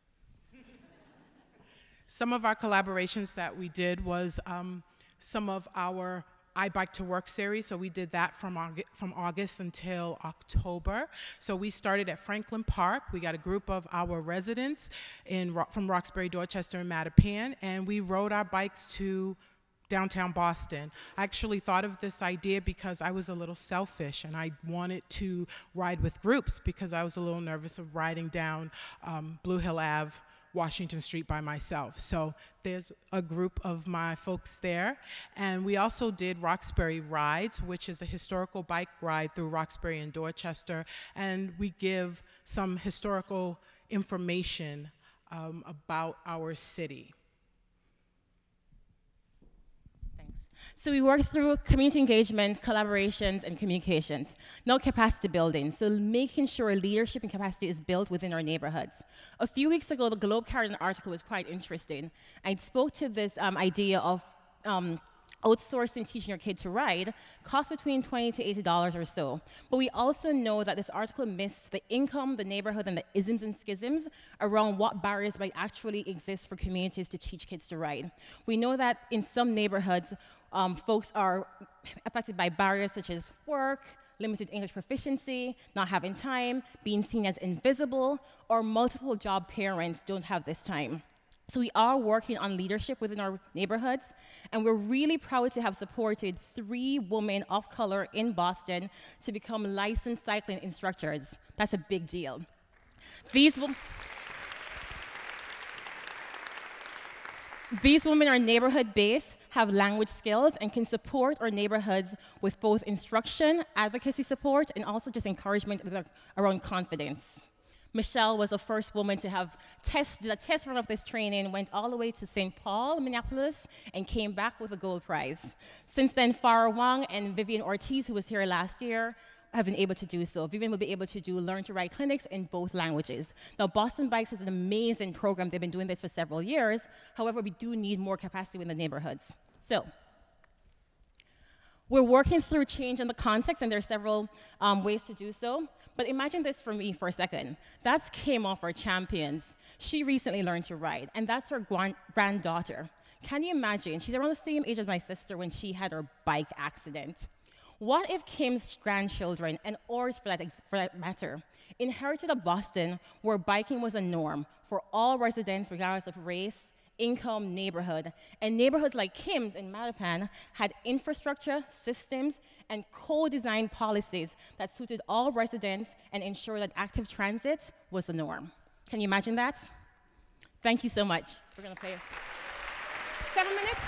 Speaker 7: Some of our collaborations that we did was um, some of our I Bike to Work series, so we did that from, August, from August until October. So we started at Franklin Park. We got a group of our residents in, from Roxbury, Dorchester, and Mattapan, and we rode our bikes to downtown Boston. I actually thought of this idea because I was a little selfish and I wanted to ride with groups because I was a little nervous of riding down um, Blue Hill Avenue, Washington Street by myself. So there's a group of my folks there. And we also did Roxbury Rides, which is a historical bike ride through Roxbury and Dorchester. And we give some historical information um, about our city.
Speaker 8: So we work through community engagement, collaborations, and communications, not capacity building. So making sure leadership and capacity is built within our neighborhoods. A few weeks ago, the Globe carried an article was quite interesting. I spoke to this um, idea of um, outsourcing teaching your kid to ride costs between twenty to eighty dollars or so. But we also know that this article missed the income, the neighborhood, and the isms and schisms around what barriers might actually exist for communities to teach kids to ride. We know that in some neighborhoods, um, folks are affected by barriers such as work, limited English proficiency, not having time, being seen as invisible, or multiple job parents don't have this time. So we are working on leadership within our neighborhoods, and we're really proud to have supported three women of color in Boston to become licensed cycling instructors. That's a big deal. These, wo These women are neighborhood-based, have language skills, and can support our neighborhoods with both instruction, advocacy support, and also just encouragement with our, around confidence. Michelle was the first woman to have test, did a test run of this training, went all the way to Saint Paul, Minneapolis, and came back with a gold prize. Since then, Farah Wang and Vivian Ortiz, who was here last year, have been able to do so. Vivian will be able to do Learn to Ride clinics in both languages. Now, Boston Bikes is an amazing program. They've been doing this for several years. However, we do need more capacity in the neighborhoods. So, we're working through change in the context, and there are several um, ways to do so. But imagine this for me for a second. That's Kim off our champions. She recently learned to ride, and that's her grand granddaughter. Can you imagine? She's around the same age as my sister when she had her bike accident. What if Kim's grandchildren, and ours for that, for that matter, inherited a Boston where biking was a norm for all residents regardless of race, income, neighborhood, and neighborhoods like Kim's in Mattapan had infrastructure, systems, and co-designed policies that suited all residents and ensured that active transit was the norm. Can you imagine that? Thank you so much. We're gonna play seven minutes.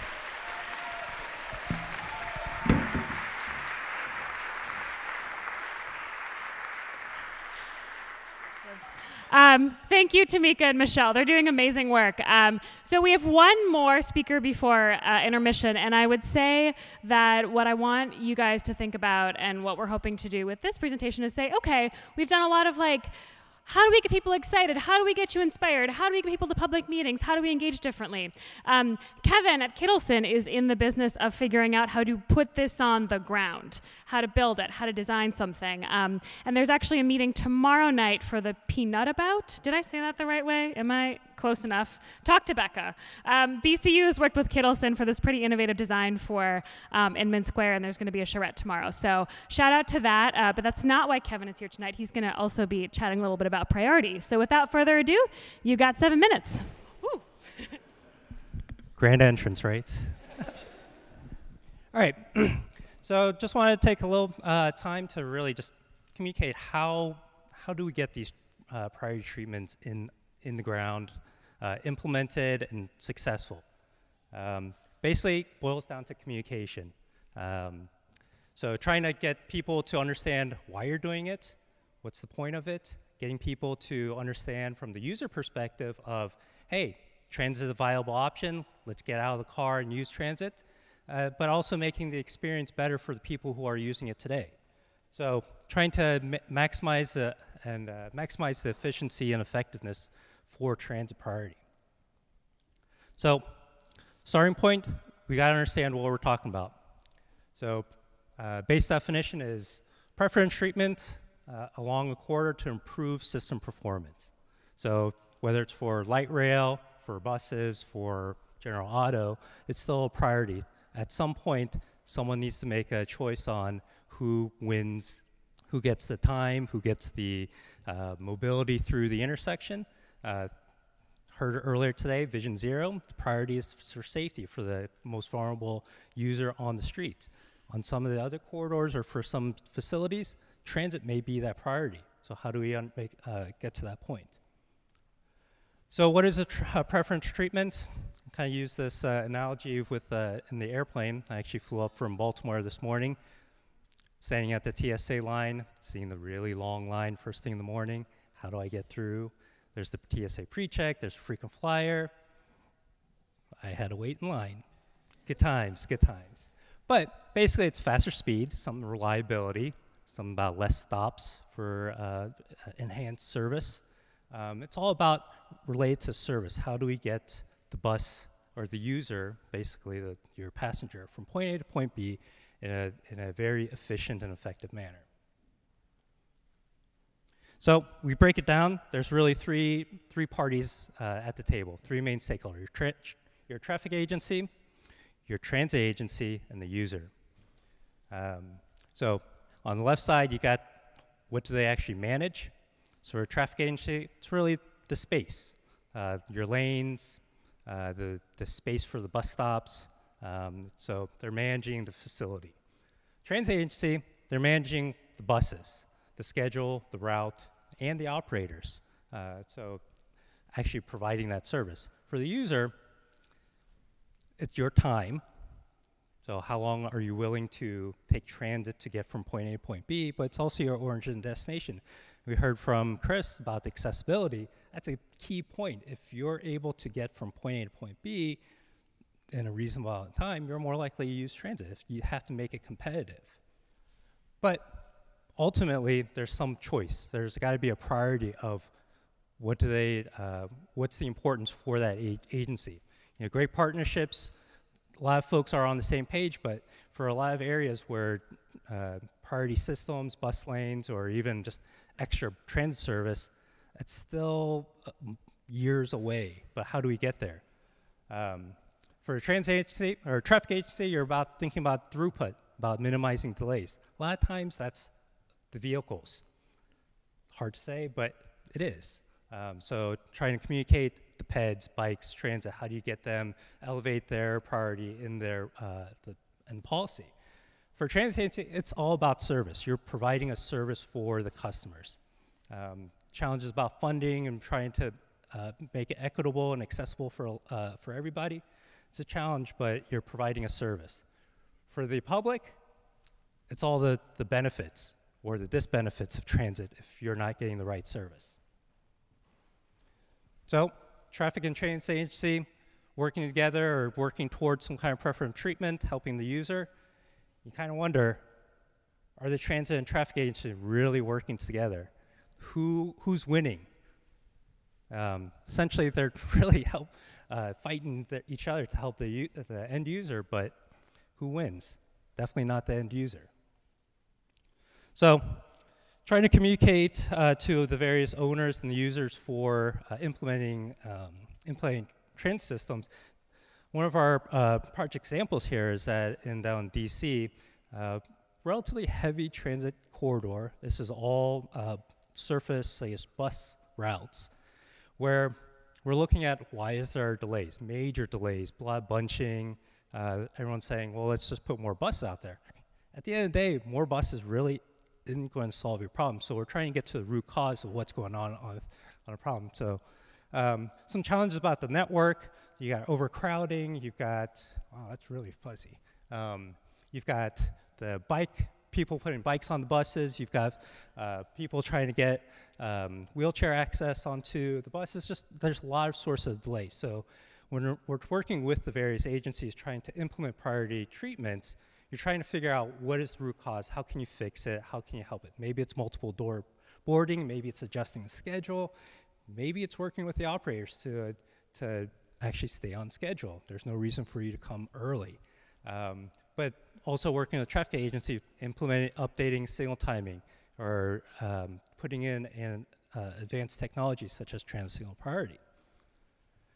Speaker 1: Um, thank you, Tamika and Michelle. They're doing amazing work. Um, so we have one more speaker before uh, intermission, and I would say that what I want you guys to think about and what we're hoping to do with this presentation is say, okay, we've done a lot of like, how do we get people excited? How do we get you inspired? How do we get people to public meetings? How do we engage differently? Um, Kevin at Kittleson is in the business of figuring out how to put this on the ground, how to build it, how to design something. Um, and there's actually a meeting tomorrow night for the Peanut About. Did I say that the right way? Am I close enough? Talk to Becca. Um, B C U has worked with Kittleson for this pretty innovative design for um, Inman Square, and there's going to be a charrette tomorrow. So shout out to that, uh, but that's not why Kevin is here tonight. He's going to also be chatting a little bit about priorities. So without further ado, you got seven minutes. Woo.
Speaker 9: Grand entrance, right? All right. So just wanted to take a little uh, time to really just communicate how how do we get these uh, priority treatments in in the ground, uh, implemented and successful. Um, basically, boils down to communication. Um, so trying to get people to understand why you're doing it, what's the point of it, getting people to understand from the user perspective of, hey, transit is a viable option, let's get out of the car and use transit, uh, but also making the experience better for the people who are using it today. So trying to ma maximize, the, and, uh, maximize the efficiency and effectiveness for transit priority. So starting point, we got to understand what we're talking about. So uh, base definition is preference treatment uh, along a corridor to improve system performance. So whether it's for light rail, for buses, for general auto, it's still a priority. At some point, Someone needs to make a choice on who wins, who gets the time, who gets the uh, mobility through the intersection. Uh, heard earlier today, Vision Zero, the priority is for safety for the most vulnerable user on the street. On some of the other corridors or for some facilities, transit may be that priority. So how do we make, uh, get to that point? So what is a tr uh, preference treatment? I kind of use this uh, analogy with uh, in the airplane. I actually flew up from Baltimore this morning, standing at the T S A line, seeing the really long line first thing in the morning. How do I get through? There's the T S A pre-check, there's a frequent flyer. I had to wait in line. Good times, good times. But basically it's faster speed, some reliability, some about less stops for uh, enhanced service. Um, it's all about related to service. How do we get the bus or the user, basically the, your passenger, from point A to point B in a, in a very efficient and effective manner? So we break it down. There's really three, three parties uh, at the table, three main stakeholders. Your, tra your traffic agency, your transit agency, and the user. Um, so on the left side, you got what do they actually manage? So for a traffic agency, it's really the space, uh, your lanes, uh, the, the space for the bus stops. Um, so they're managing the facility. Transit agency, they're managing the buses, the schedule, the route, and the operators. Uh, so actually providing that service. For the user, it's your time. So how long are you willing to take transit to get from point A to point B, but it's also your origin destination. We heard from Chris about the accessibility. That's a key point. If you're able to get from point A to point B in a reasonable amount of time, you're more likely to use transit. If you have to make it competitive. But ultimately, there's some choice. There's got to be a priority of what do they, uh, what's the importance for that agency. You know, great partnerships. A lot of folks are on the same page, but for a lot of areas where uh, priority systems, bus lanes, or even just extra transit service, it's still uh, years away. But how do we get there? Um, for a transit agency or a traffic agency, you're about thinking about throughput, about minimizing delays. A lot of times that's the vehicles. Hard to say, but it is. Um, so trying to communicate the P E Ds, bikes, transit, how do you get them, elevate their priority in their uh, the, in policy. For transit agency, it's all about service. You're providing a service for the customers. Um, challenges about funding and trying to uh, make it equitable and accessible for, uh, for everybody. It's a challenge, but you're providing a service. For the public, it's all the, the benefits or the disbenefits of transit if you're not getting the right service. So, traffic and transit agency working together or working towards some kind of preferential treatment, helping the user. You kind of wonder, are the transit and traffic agencies really working together? Who, who's winning? Um, essentially, they're really help, uh, fighting the, each other to help the, the end user, but who wins? Definitely not the end user. So, trying to communicate uh, to the various owners and the users for uh, implementing, um, implementing transit systems. One of our uh, project examples here is that in down in D C, uh, relatively heavy transit corridor. This is all uh, surface, I guess, bus routes, where we're looking at why is there delays, major delays, a lot of bunching. Uh, everyone's saying, well, let's just put more buses out there. At the end of the day, more buses really isn't going to solve your problem. So we're trying to get to the root cause of what's going on on, on a problem. So um, some challenges about the network. You got overcrowding. You've got, wow, that's really fuzzy. Um, you've got the bike, people putting bikes on the buses. You've got uh, people trying to get um, wheelchair access onto the buses. Just there's a lot of sources of delay. So when we're, we're working with the various agencies trying to implement priority treatments, you're trying to figure out what is the root cause, how can you fix it, how can you help it? Maybe it's multiple door boarding, maybe it's adjusting the schedule, maybe it's working with the operators to, uh, to actually stay on schedule. There's no reason for you to come early. Um, but also working with the traffic agency, implementing, updating signal timing, or um, putting in an uh, advanced technologies such as transit signal priority.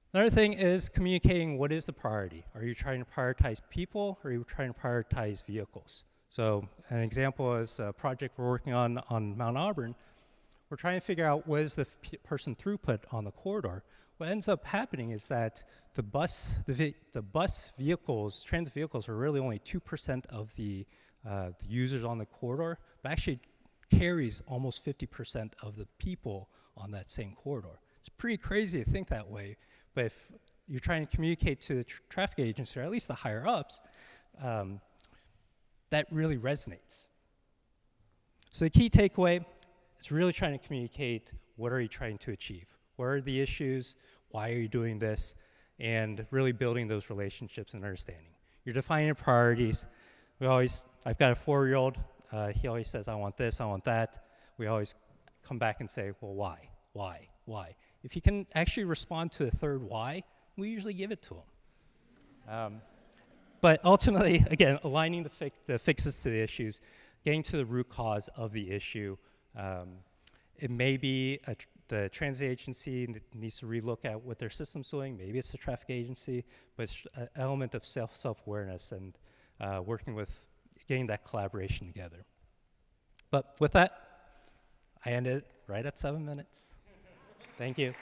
Speaker 9: Another thing is communicating what is the priority. Are you trying to prioritize people, or are you trying to prioritize vehicles? So an example is a project we're working on on Mount Auburn. We're trying to figure out what is the p person throughput on the corridor. What ends up happening is that the bus, the, vi the bus vehicles, transit vehicles are really only two percent of the, uh, the users on the corridor, but actually carries almost fifty percent of the people on that same corridor. It's pretty crazy to think that way, but if you're trying to communicate to the tr traffic agency, or at least the higher ups, um, that really resonates. So the key takeaway is really trying to communicate what are you trying to achieve? What are the issues? Why are you doing this? And really building those relationships and understanding. You're defining your priorities. We always, I've got a four-year-old, uh, he always says, I want this, I want that. We always come back and say, well, why, why, why? If you can actually respond to a third why, we usually give it to them. Um, but ultimately, again, aligning the, fi the fixes to the issues, getting to the root cause of the issue. Um, it may be a tr the transit agency needs to relook at what their system's doing. Maybe it's the traffic agency, but it's an element of self self-awareness and uh, working with getting that collaboration together. But with that, I ended right at seven minutes. Thank you.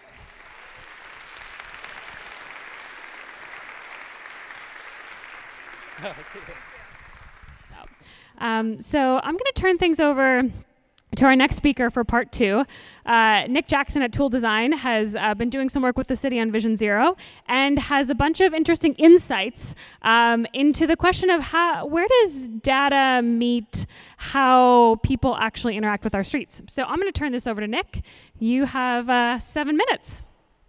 Speaker 1: Um, so I'm going to turn things over to our next speaker for part two. Uh, Nick Jackson at Tool Design has uh, been doing some work with the city on Vision Zero and has a bunch of interesting insights um, into the question of how, where does data meet how people actually interact with our streets. So I'm going to turn this over to Nick. You have uh, seven minutes.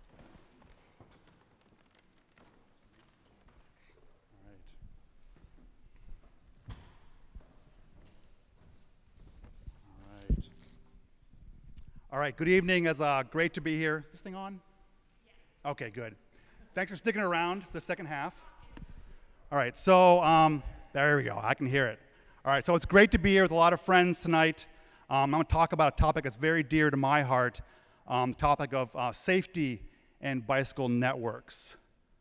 Speaker 10: All right, good evening. It's uh, great to be here. Is this thing on? Yes. Okay, good. Thanks for sticking around for the second half. All right, so um, there we go. I can hear it. All right, so it's great to be here with a lot of friends tonight. Um, I'm going to talk about a topic that's very dear to my heart, um, topic of uh, safety and bicycle networks.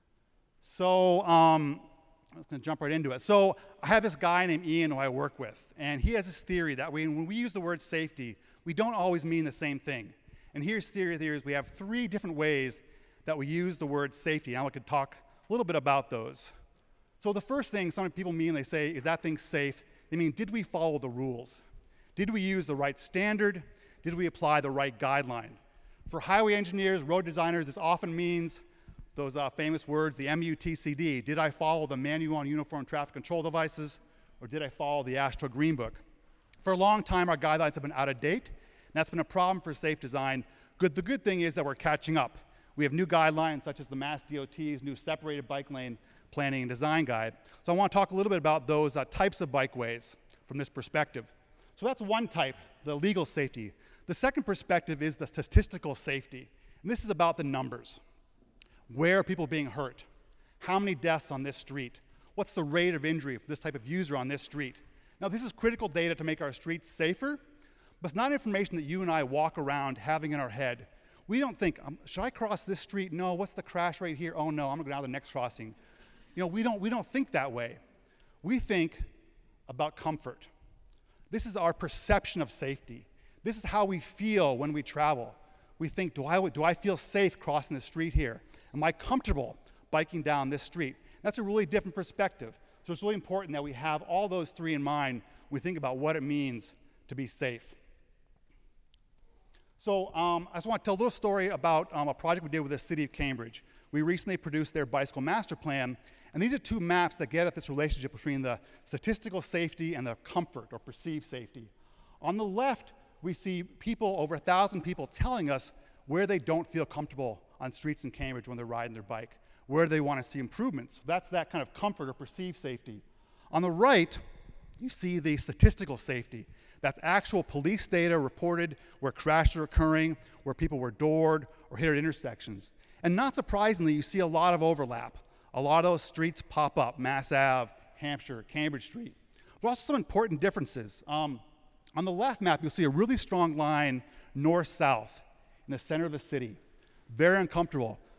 Speaker 10: So um, I'm just going to jump right into it. So I have this guy named Ian who I work with, and he has this theory that we, when we use the word safety, we don't always mean the same thing. And here's theory theory is we have three different ways that we use the word safety. Now I could talk a little bit about those. So the first thing some people mean, they say, is that thing safe? They mean, did we follow the rules? Did we use the right standard? Did we apply the right guideline? For highway engineers, road designers, this often means those uh, famous words, the M U T C D. Did I follow the Manual on Uniform Traffic Control Devices, or did I follow the AASHTO Green Book? For a long time, our guidelines have been out of date, and that's been a problem for safe design. Good, the good thing is that we're catching up. We have new guidelines, such as the Mass D O T's new separated bike lane planning and design guide. So I want to talk a little bit about those uh, types of bikeways from this perspective. So that's one type, the legal safety. The second perspective is the statistical safety. And this is about the numbers. Where are people being hurt? How many deaths on this street? What's the rate of injury for this type of user on this street? Now, this is critical data to make our streets safer, but it's not information that you and I walk around having in our head. We don't think, um, should I cross this street? No, what's the crash rate here? Oh no, I'm gonna go down to the next crossing. You know, we don't, we don't think that way. We think about comfort. This is our perception of safety. This is how we feel when we travel. We think, do I, do I feel safe crossing the street here? Am I comfortable biking down this street? That's a really different perspective. So it's really important that we have all those three in mind when we think about what it means to be safe. So um, I just want to tell a little story about um, a project we did with the city of Cambridge. We recently produced their bicycle master plan, and these are two maps that get at this relationship between the statistical safety and the comfort or perceived safety. On the left, we see people, over a thousand people, telling us where they don't feel comfortable on streets in Cambridge when they're riding their bike, where they want to see improvements. So that's that kind of comfort or perceived safety. On the right, you see the statistical safety. That's actual police data reported where crashes are occurring, where people were doored or hit at intersections. And not surprisingly, you see a lot of overlap. A lot of those streets pop up, Mass Ave, Hampshire, Cambridge Street. But also some important differences. Um, on the left map, you'll see a really strong line north-south in the center of the city. Very uncomfortable.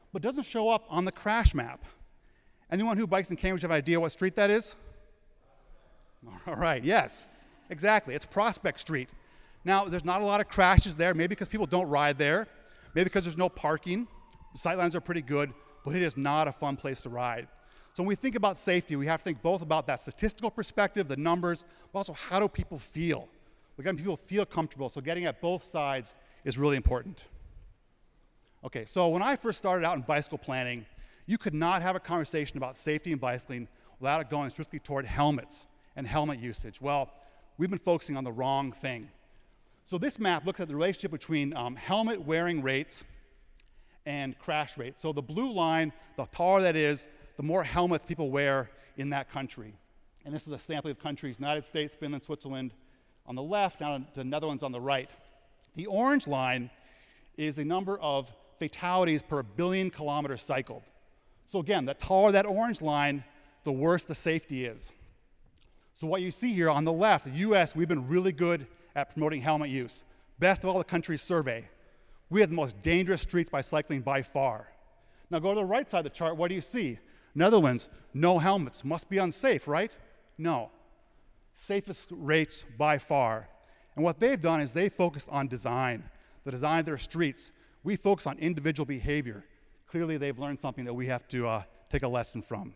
Speaker 10: but doesn't show up on the crash map. Anyone who bikes in Cambridge have an idea what street that is? All right, yes, exactly. It's Prospect Street. Now, there's not a lot of crashes there, maybe because people don't ride there, maybe because there's no parking. The sightlines are pretty good, but it is not a fun place to ride. So when we think about safety, we have to think both about that statistical perspective, the numbers, but also how do people feel? We're getting people feel comfortable, so getting at both sides is really important. Okay, so when I first started out in bicycle planning, you could not have a conversation about safety and bicycling without it going strictly toward helmets and helmet usage. Well, we've been focusing on the wrong thing. So this map looks at the relationship between um, helmet wearing rates and crash rates. So the blue line, the taller that is, the more helmets people wear in that country. And this is a sampling of countries, United States, Finland, Switzerland on the left, down to the Netherlands on the right. The orange line is the number of fatalities per billion kilometers cycled. So again, the taller that orange line, the worse the safety is. So what you see here on the left, the U S, we've been really good at promoting helmet use. Best of all the countries survey. We have the most dangerous streets by cycling by far. Now go to the right side of the chart, what do you see? Netherlands, no helmets, must be unsafe, right? No. Safest rates by far. And what they've done is they focused on design, the design of their streets. We focus on individual behavior. Clearly they've learned something that we have to uh, take a lesson from.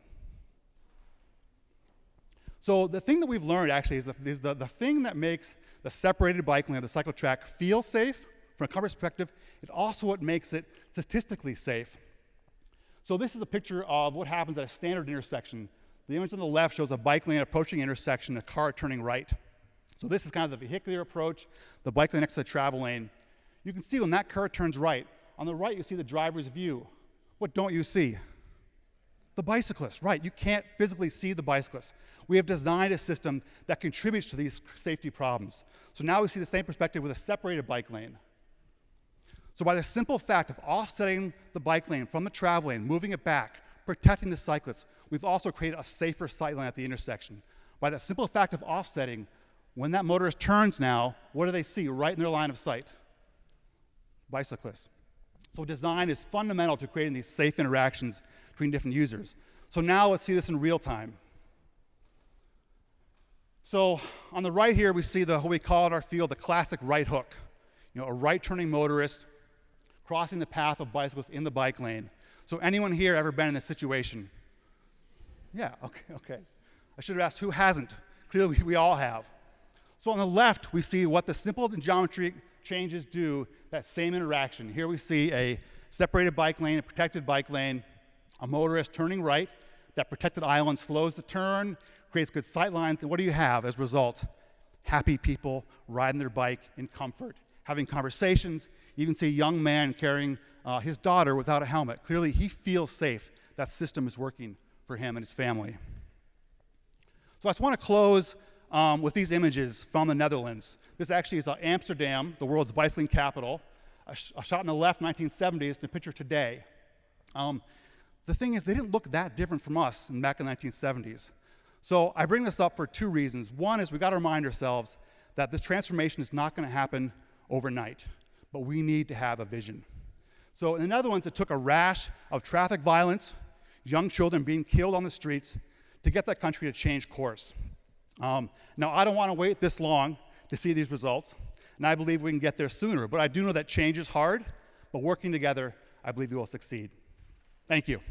Speaker 10: So the thing that we've learned actually is, the, is the, the thing that makes the separated bike lane of the cycle track feel safe from a comfort perspective, it also what makes it statistically safe. So this is a picture of what happens at a standard intersection. The image on the left shows a bike lane approaching an intersection, a car turning right. So this is kind of the vehicular approach, the bike lane next to the travel lane. You can see when that car turns right, on the right you see the driver's view. What don't you see? The bicyclist, right. You can't physically see the bicyclist. We have designed a system that contributes to these safety problems. So now we see the same perspective with a separated bike lane. So by the simple fact of offsetting the bike lane from the travel lane, moving it back, protecting the cyclist, we've also created a safer sight line at the intersection. By that simple fact of offsetting, when that motorist turns now, what do they see right in their line of sight? Bicyclists. So design is fundamental to creating these safe interactions between different users. So now let's see this in real time. So on the right here, we see the, what we call in our field, the classic right hook. You know, a right-turning motorist crossing the path of bicyclists in the bike lane. So anyone here ever been in this situation? Yeah, okay, okay. I should have asked who hasn't. Clearly we all have. So on the left, we see what the simple geometry changes do that same interaction. Here we see a separated bike lane, a protected bike lane, a motorist turning right. That protected island slows the turn, creates good sight lines, and what do you have as a result? Happy people riding their bike in comfort, having conversations. You can see a young man carrying uh, his daughter without a helmet. Clearly, he feels safe. That system is working for him and his family. So I just want to close um, with these images from the Netherlands. This actually is uh, Amsterdam, the world's bicycling capital. A, sh a shot in the left, nineteen seventies, and a picture today. Um, the thing is, they didn't look that different from us in back in the nineteen seventies. So I bring this up for two reasons. One is we got to remind ourselves that this transformation is not going to happen overnight, but we need to have a vision. So in the Netherlands, it took a rash of traffic violence, young children being killed on the streets, to get that country to change course. Um, now, I don't want to wait this long to see these results, and I believe we can get there sooner, but I do know that change is hard, but working together, I believe we will succeed. Thank you.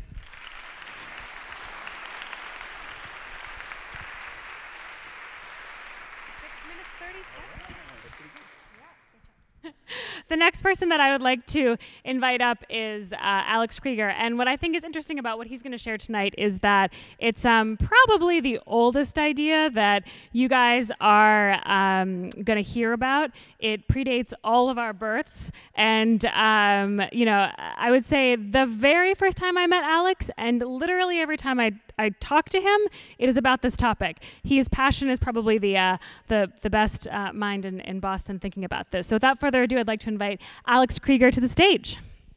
Speaker 1: The next person that I would like to invite up is uh, Alex Krieger. And what I think is interesting about what he's going to share tonight is that it's um, probably the oldest idea that you guys are um, going to hear about. It predates all of our births. And, um, you know, I would say the very first time I met Alex, and literally every time I, I talk to him, it is about this topic. His passion is probably the, uh, the, the best uh, mind in, in Boston thinking about this. So without further ado, I'd like to invite Alex Krieger to the stage.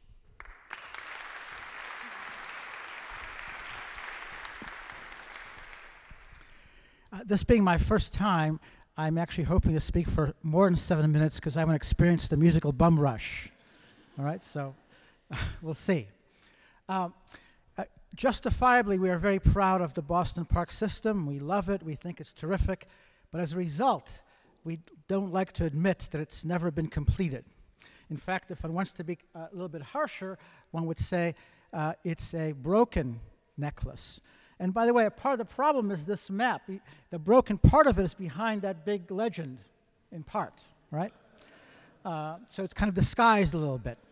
Speaker 11: Uh, this being my first time, I'm actually hoping to speak for more than seven minutes because I want to experience the musical bum rush. All right, so uh, we'll see. Um, uh, justifiably, we are very proud of the Boston Park system. We love it. We think it's terrific. But as a result, we don't like to admit that it's never been completed. In fact, if one wants to be uh, a little bit harsher, one would say uh, it's a broken necklace. And by the way, a part of the problem is this map. The broken part of it is behind that big legend, in part, right? Uh, so it's kind of disguised a little bit.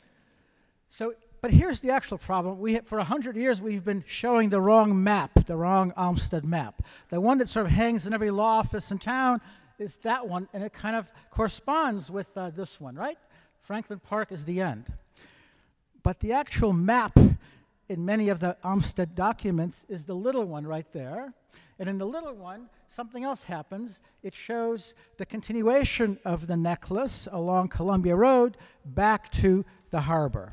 Speaker 11: So, but here's the actual problem. We have, for a hundred years, we've been showing the wrong map, the wrong Olmsted map. The one that sort of hangs in every law office in town is that one, and it kind of corresponds with uh, this one, right? Franklin Park is the end. But the actual map in many of the Olmsted documents is the little one right there. And in the little one, something else happens. It shows the continuation of the necklace along Columbia Road back to the harbor.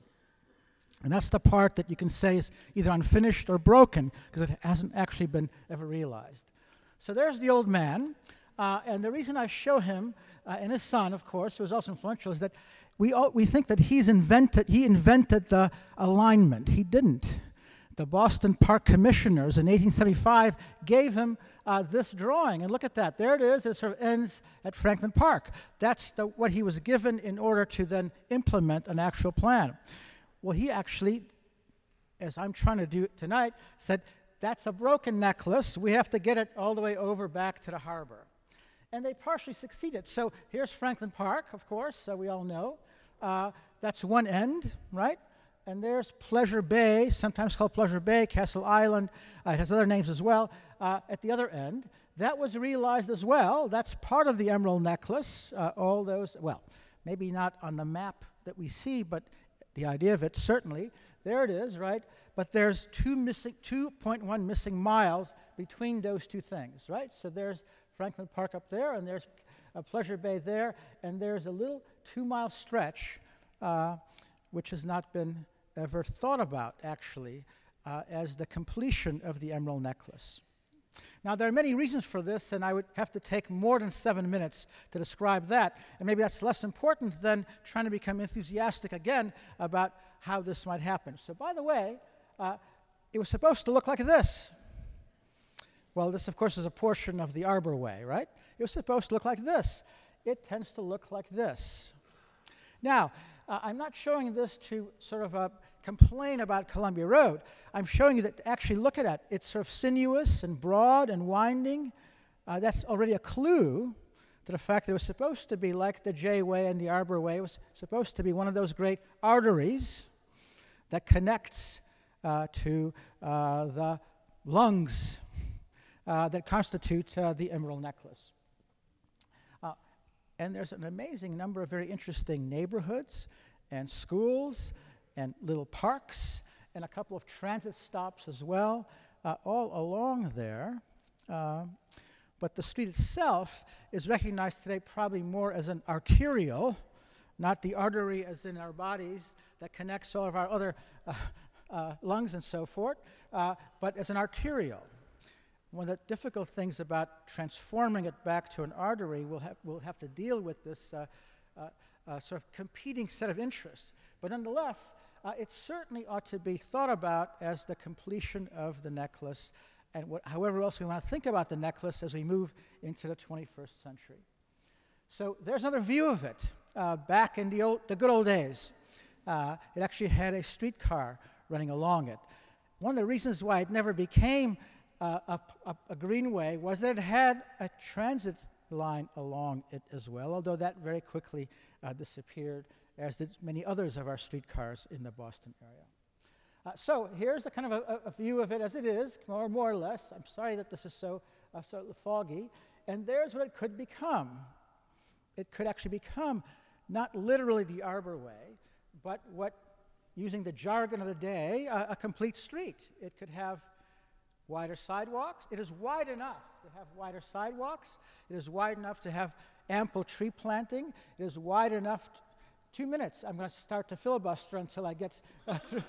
Speaker 11: And that's the part that you can say is either unfinished or broken, because it hasn't actually been ever realized. So there's the old man. Uh, and the reason I show him, uh, and his son, of course, who was also influential, is that we, all, we think that he's invented, he invented the alignment. He didn't. The Boston Park Commissioners in eighteen seventy-five gave him uh, this drawing. And look at that. There it is. It sort of ends at Franklin Park. That's the, what he was given in order to then implement an actual plan. Well, he actually, as I'm trying to do tonight, said, that's a broken necklace. We have to get it all the way over back to the harbor. And they partially succeeded. So here's Franklin Park, of course, so we all know. Uh, that's one end, right? And there's Pleasure Bay, sometimes called Pleasure Bay, Castle Island. Uh, it has other names as well. Uh, at the other end, that was realized as well. That's part of the Emerald Necklace. Uh, all those, well, maybe not on the map that we see, but the idea of it, certainly. There it is, right? But there's two missing, two point one missing miles between those two things, right? So there's Franklin Park up there, and there's uh, Pleasure Bay there, and there's a little two-mile stretch uh, which has not been ever thought about, actually, uh, as the completion of the Emerald Necklace. Now, there are many reasons for this, and I would have to take more than seven minutes to describe that, and maybe that's less important than trying to become enthusiastic again about how this might happen. So, by the way, uh, it was supposed to look like this. Well, this, of course, is a portion of the Arbor Way, right? It was supposed to look like this. It tends to look like this. Now, uh, I'm not showing this to sort of uh, complain about Columbia Road. I'm showing you that actually look at it. It's sort of sinuous and broad and winding. Uh, that's already a clue to the fact that it was supposed to be like the J Way and the Arbor Way. It was supposed to be one of those great arteries that connects uh, to uh, the lungs uh, that constitute uh, the Emerald Necklace. Uh, and there's an amazing number of very interesting neighborhoods and schools and little parks and a couple of transit stops as well, uh, all along there. Uh, but the street itself is recognized today probably more as an arterial, not the artery as in our bodies that connects all of our other uh, uh, lungs and so forth, uh, but as an arterial. One of the difficult things about transforming it back to an artery, we'll have, we'll have to deal with this uh, uh, uh, sort of competing set of interests. But nonetheless, uh, it certainly ought to be thought about as the completion of the necklace, and what, however else we want to think about the necklace as we move into the twenty-first century. So there's another view of it. Uh, back in the, old, the good old days, uh, it actually had a streetcar running along it. One of the reasons why it never became uh, a, a, a greenway was that it had a transit line along it as well, although that very quickly uh, disappeared, as did many others of our streetcars in the Boston area. Uh, so here's a kind of a, a view of it as it is, more, more or less. I'm sorry that this is so, uh, so foggy. And there's what it could become. It could actually become not literally the Arbor Way, but what, using the jargon of the day, uh, a complete street. It could have wider sidewalks. It is wide enough to have wider sidewalks. It is wide enough to have ample tree planting. It is wide enough to Two minutes. I'm going to start to filibuster until I get uh, through.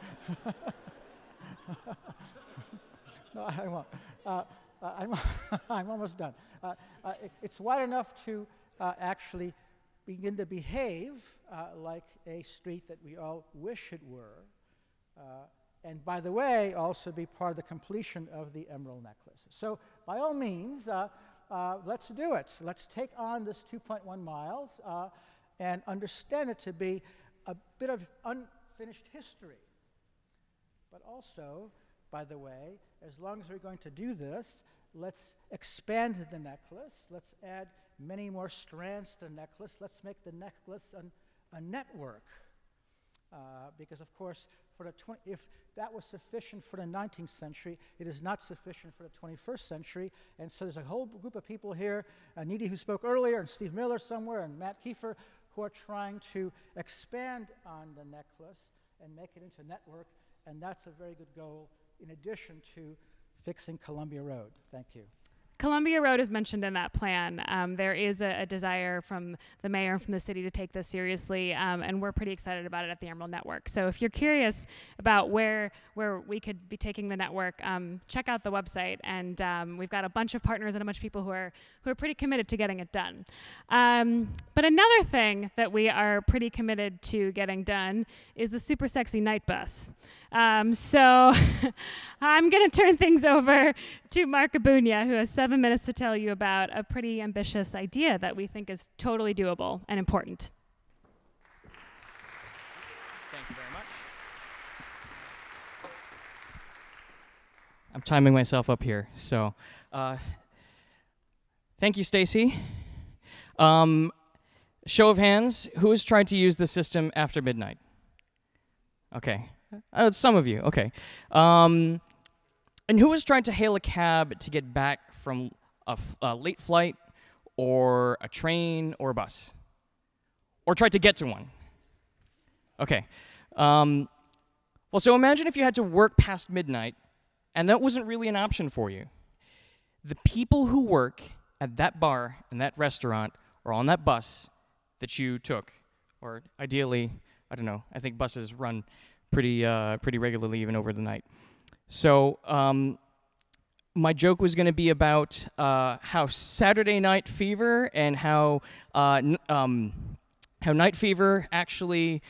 Speaker 11: No, I won't. Uh, uh, I'm, I'm almost done. Uh, uh, it, it's wide enough to uh, actually begin to behave uh, like a street that we all wish it were, Uh, and by the way, also be part of the completion of the Emerald Necklace. So by all means, uh, uh, let's do it. Let's take on this two point one miles uh, and understand it to be a bit of unfinished history. But also, by the way, as long as we're going to do this, let's expand the necklace. Let's add many more strands to the necklace. Let's make the necklace an, a network. Uh, because, of course, for the twenty, if that was sufficient for the nineteenth century, it is not sufficient for the twenty-first century. And so there's a whole group of people here, uh, Needy, who spoke earlier, and Steve Miller somewhere, and Matt Kiefer, who are trying to expand on the necklace and make it into a network. And that's a very good goal, in addition to fixing Columbia Road. Thank you.
Speaker 1: Columbia Road is mentioned in that plan. Um, there is a, a desire from the mayor and from the city to take this seriously, um, and we're pretty excited about it at the Emerald Network. So if you're curious about where where we could be taking the network, um, check out the website, and um, we've got a bunch of partners and a bunch of people who are who are pretty committed to getting it done. Um, but another thing that we are pretty committed to getting done is the super sexy night bus. Um, so I'm going to turn things over to Mark Abunia, who has seven minutes to tell you about a pretty ambitious idea that we think is totally doable and important.
Speaker 12: Thank you very much. I'm timing myself up here, so uh, thank you, Stacy. Um, show of hands, who has tried to use the system after midnight? Okay. Uh, some of you, okay. Um, and who has tried to hail a cab to get back from a, f a late flight or a train or a bus? Or tried to get to one? Okay. Um, well, so imagine if you had to work past midnight and that wasn't really an option for you. The people who work at that bar and that restaurant or on that bus that you took, or ideally, I don't know, I think buses run pretty uh, pretty regularly even over the night. So um, my joke was going to be about uh, how Saturday Night Fever and how uh, n um, how Night Fever actually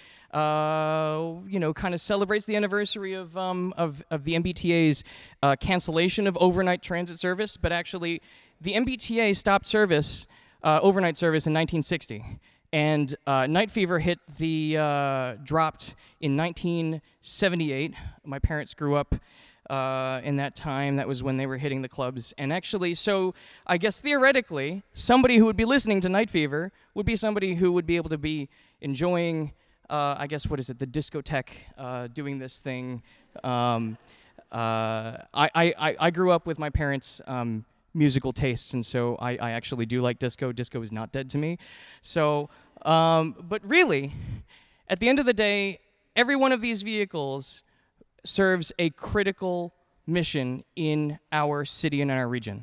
Speaker 12: uh, you know kind of celebrates the anniversary of um, of of the M B T A's uh, cancellation of overnight transit service, but actually the M B T A stopped service uh, overnight service in nineteen sixty. And uh, Night Fever hit the, uh, dropped in nineteen seventy-eight. My parents grew up uh, in that time. That was when they were hitting the clubs. And actually, so I guess theoretically, somebody who would be listening to Night Fever would be somebody who would be able to be enjoying, uh, I guess, what is it, the discotheque, uh, doing this thing. Um, uh, I, I, I grew up with my parents' um, musical tastes, and so I, I actually do like disco. Disco is not dead to me. So, um, but really, at the end of the day, every one of these vehicles serves a critical mission in our city and in our region.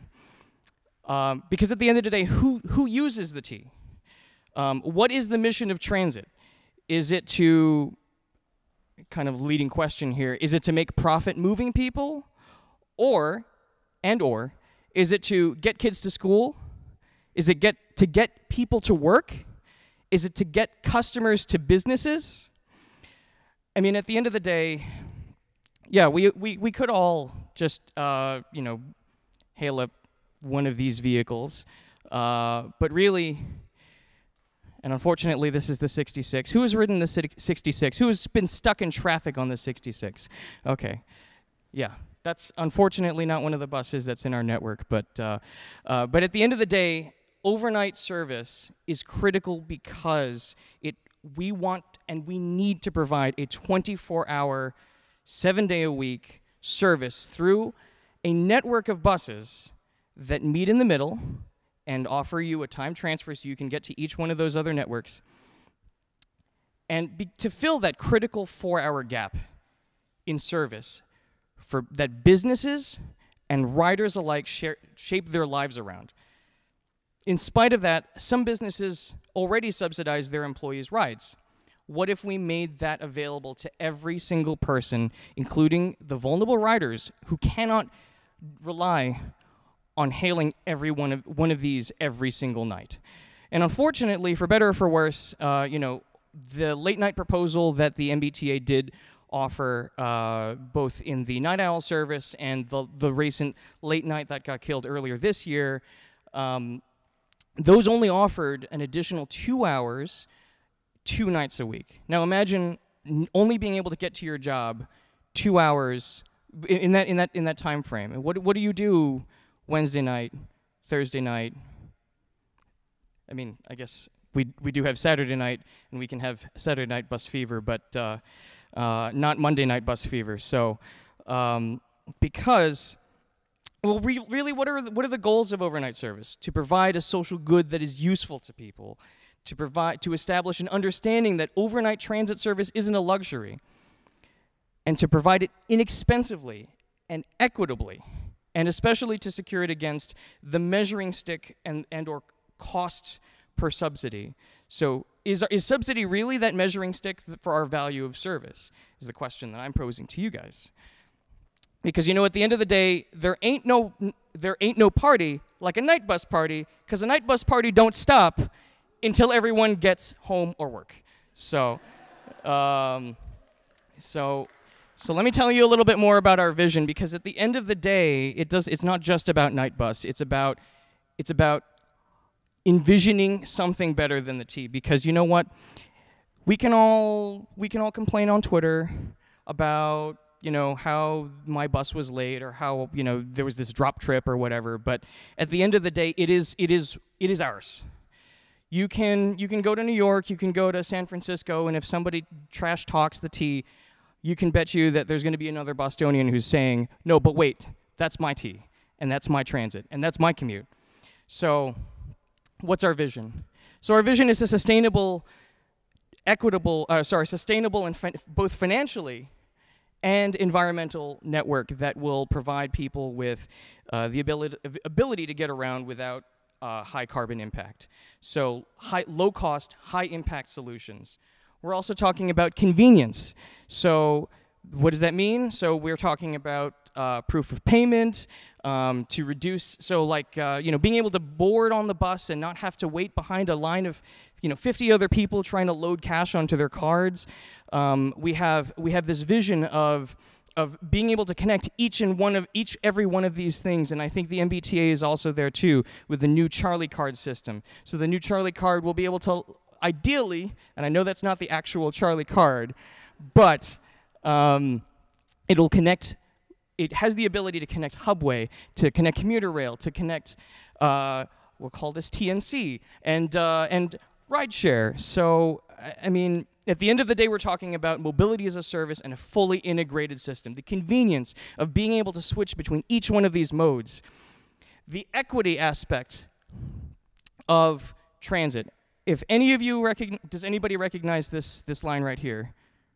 Speaker 12: Um, because at the end of the day, who, who uses the T? Um, what is the mission of transit? Is it to, kind of leading question here, is it to make profit moving people? Or, and or, is it to get kids to school? Is it get to get people to work? Is it to get customers to businesses? I mean, at the end of the day, yeah, we we we could all just uh, you know hail up one of these vehicles, uh, but really, and unfortunately, this is the sixty-six. Who has ridden the sixty-six? Who has been stuck in traffic on the sixty-six? Okay, yeah. That's unfortunately not one of the buses that's in our network, but, uh, uh, but at the end of the day, overnight service is critical because it, we want and we need to provide a twenty-four hour, seven day a week service through a network of buses that meet in the middle and offer you a time transfer so you can get to each one of those other networks. And be, to fill that critical four hour gap in service, for that businesses and riders alike share, shape their lives around. In spite of that, some businesses already subsidize their employees' rides. What if we made that available to every single person, including the vulnerable riders who cannot rely on hailing every one of, one of these every single night? And unfortunately, for better or for worse, uh, you know, the late night proposal that the M B T A did offer uh, both in the night owl service and the, the recent late night that got killed earlier this year. Um, those only offered an additional two hours, two nights a week. Now imagine n only being able to get to your job two hours in, in that in that in that time frame. And what what do you do Wednesday night, Thursday night? I mean, I guess we we do have Saturday night, and we can have Saturday night bus fever, but uh, uh, not Monday night bus fever. So, um, because, well, re really, what are the, what are the goals of overnight service? To provide a social good that is useful to people, to provide to establish an understanding that overnight transit service isn't a luxury, and to provide it inexpensively and equitably, and especially to secure it against the measuring stick and and or costs per subsidy. So is, is subsidy really that measuring stick for our value of service, is the question that I'm posing to you guys. Because, you know, at the end of the day, there ain't no, there ain't no party like a night bus party, because a night bus party don't stop until everyone gets home or work. So, um, so, so let me tell you a little bit more about our vision, because at the end of the day, it does, it's not just about night bus, it's about, it's about envisioning something better than the T. Because you know what, we can all we can all complain on Twitter about, you know, how my bus was late, or how, you know, there was this drop trip or whatever, but at the end of the day, it is it is it is ours. You can you can go to New York, you can go to San Francisco, and if somebody trash talks the T, you can bet you that there's going to be another Bostonian who's saying, no, but wait, that's my T, and that's my transit, and that's my commute. So what's our vision? So our vision is a sustainable, equitable, uh, sorry, sustainable and fin both financially and environmental network that will provide people with uh, the ability, ability to get around without uh, high carbon impact. So high, low cost, high impact solutions. We're also talking about convenience. So what does that mean? So we're talking about uh, proof of payment, um, to reduce, so like, uh, you know, being able to board on the bus and not have to wait behind a line of, you know, fifty other people trying to load cash onto their cards. Um, we have, we have this vision of, of being able to connect each and one of, each, every one of these things, and I think the M B T A is also there too, with the new Charlie card system. So the new Charlie card will be able to, ideally, and I know that's not the actual Charlie card, but um, it'll connect, it has the ability to connect Hubway, to connect commuter rail, to connect, uh, we'll call this T N C, and, uh, and rideshare. So, I mean, at the end of the day, we're talking about mobility as a service and a fully integrated system. The convenience of being able to switch between each one of these modes. The equity aspect of transit. If any of you recognize, does anybody recognize this, this line right here?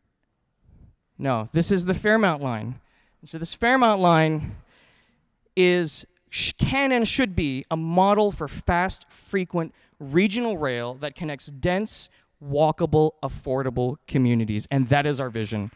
Speaker 12: No, this is the Fairmount line. So this Fairmount line is, sh can and should be a model for fast, frequent regional rail that connects dense, walkable, affordable communities, and that is our vision.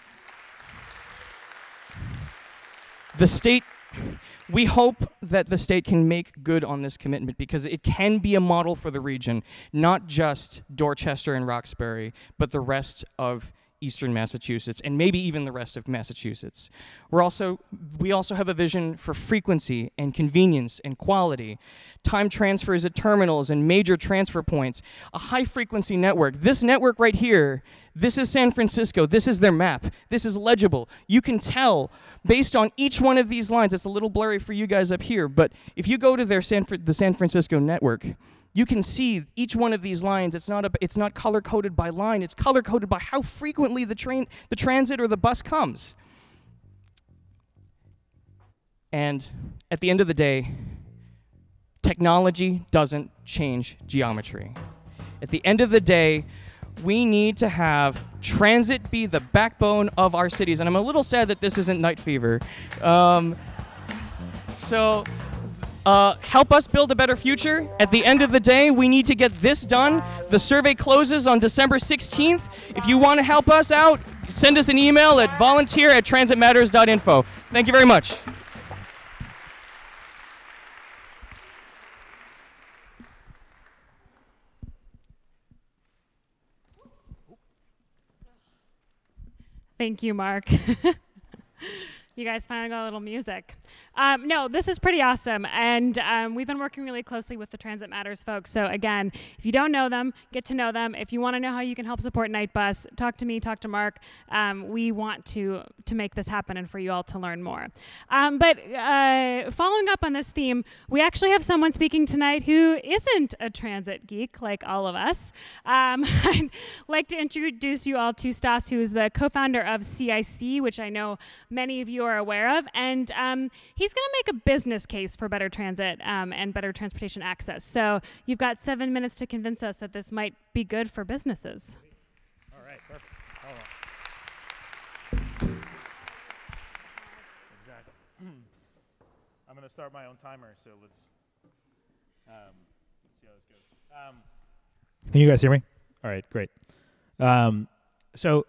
Speaker 12: The state, we hope that the state can make good on this commitment, because it can be a model for the region, not just Dorchester and Roxbury, but the rest of Eastern Massachusetts, and maybe even the rest of Massachusetts. We're also, we also have a vision for frequency and convenience and quality, time transfers at terminals and major transfer points, a high-frequency network. This network right here, this is San Francisco, this is their map, this is legible. You can tell, based on each one of these lines, it's a little blurry for you guys up here, but if you go to their San, the San Francisco network, you can see each one of these lines. It's not, a, it's not color-coded by line. It's color-coded by how frequently the train, the transit or the bus comes. And at the end of the day, technology doesn't change geometry. At the end of the day, we need to have transit be the backbone of our cities. And I'm a little sad that this isn't Night Fever. Um, so... Uh, help us build a better future. At the end of the day, we need to get this done. The survey closes on December sixteenth. If you want to help us out, send us an email at volunteer at transit matters dot info. Thank you very much.
Speaker 1: Thank you, Mark. You guys finally got a little music. Um, no, this is pretty awesome. And um, we've been working really closely with the Transit Matters folks. So again, if you don't know them, get to know them. If you want to know how you can help support Nightbus, talk to me, talk to Mark. Um, we want to, to make this happen and for you all to learn more. Um, but uh, following up on this theme, we actually have someone speaking tonight who isn't a transit geek like all of us. Um, I'd like to introduce you all to Stas, who is the co-founder of C I C, which I know many of you are aware of, and um, he's going to make a business case for better transit um, and better transportation access. So you've got seven minutes to convince us that this might be good for businesses.
Speaker 13: All right, perfect. Hold on. Exactly. I'm going to start my own timer, so let's um, let's see how this goes. Um, Can you guys hear me? All right, great. Um, so,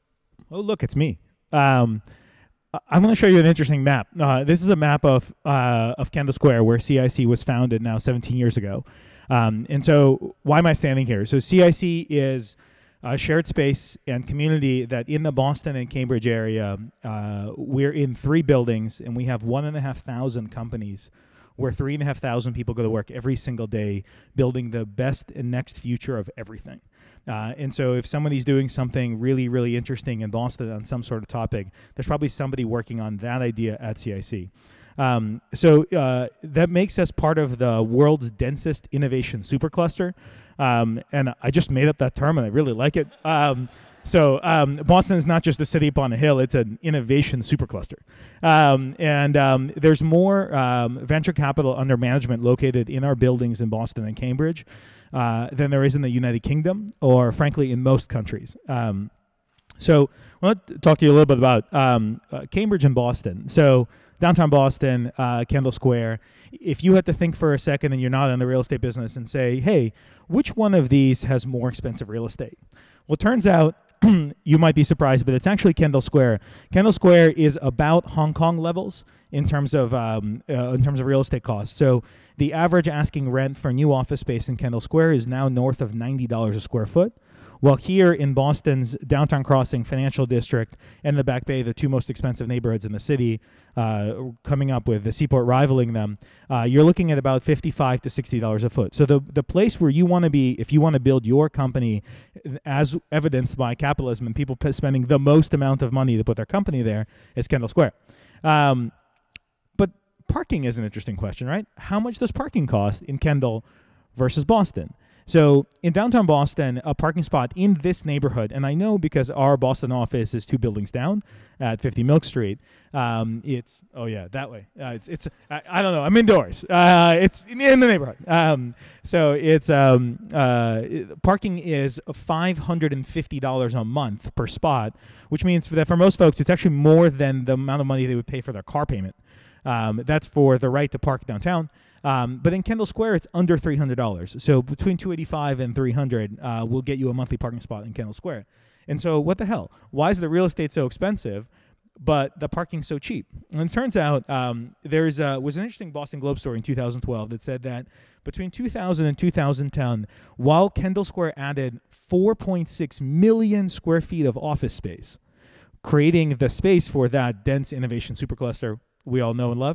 Speaker 13: oh look, it's me. Um, I'm going to show you an interesting map. Uh, this is a map of uh, of Kendall Square, where C I C was founded now seventeen years ago. Um, and so why am I standing here? So C I C is a shared space and community that in the Boston and Cambridge area, uh, we're in three buildings, and we have one and a half thousand companies where three and a half thousand people go to work every single day building the best and next future of everything. Uh, and so if somebody's doing something really, really interesting in Boston on some sort of topic, there's probably somebody working on that idea at C I C. Um, so uh, that makes us part of the world's densest innovation supercluster. Um, and I just made up that term, and I really like it. Um, so um, Boston is not just a city upon a hill, it's an innovation supercluster. Um, and um, there's more um, venture capital under management located in our buildings in Boston and Cambridge Uh, than there is in the United Kingdom, or frankly in most countries. Um, so I want to talk to you a little bit about um, uh, Cambridge and Boston. So downtown Boston, uh, Kendall Square, if you had to think for a second and you're not in the real estate business and say, hey, which one of these has more expensive real estate? Well, it turns out, you might be surprised, but it's actually Kendall Square. Kendall Square is about Hong Kong levels in terms of um, uh, in terms of real estate costs. So the average asking rent for new office space in Kendall Square is now north of ninety dollars a square foot. While here in Boston's Downtown Crossing Financial District and the Back Bay, the two most expensive neighborhoods in the city, uh, coming up with the Seaport rivaling them, uh, you're looking at about fifty-five to sixty dollars a foot. So the, the place where you want to be, if you want to build your company, as evidenced by capitalism and people p- spending the most amount of money to put their company there, is Kendall Square. Um, but parking is an interesting question, right? How much does parking cost in Kendall versus Boston? So in downtown Boston, a parking spot in this neighborhood, and I know because our Boston office is two buildings down at fifty Milk Street. Um, it's oh yeah, that way. Uh, it's it's I, I don't know. I'm indoors. Uh, it's in, in the neighborhood. Um, so it's um, uh, parking is five hundred and fifty dollars a month per spot, which means that for most folks, it's actually more than the amount of money they would pay for their car payment. Um, that's for the right to park downtown. Um, but in Kendall Square, it's under three hundred dollars. So between two hundred eighty-five dollars and three hundred dollars uh, will get you a monthly parking spot in Kendall Square. And so what the hell? Why is the real estate so expensive, but the parking so cheap? And it turns out um, there uh, was an interesting Boston Globe story in two thousand twelve that said that between two thousand and two thousand ten, while Kendall Square added four point six million square feet of office space, creating the space for that dense innovation supercluster we all know and love,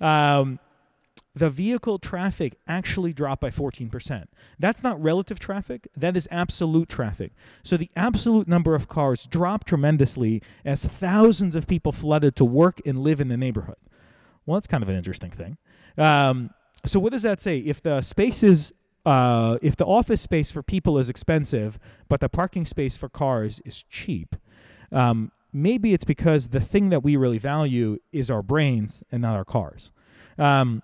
Speaker 13: um, the vehicle traffic actually dropped by fourteen percent. That's not relative traffic, that is absolute traffic. So the absolute number of cars dropped tremendously as thousands of people flooded to work and live in the neighborhood. Well, that's kind of an interesting thing. Um, so what does that say? If the space is, uh, if the office space for people is expensive, but the parking space for cars is cheap, um, maybe it's because the thing that we really value is our brains and not our cars. Um,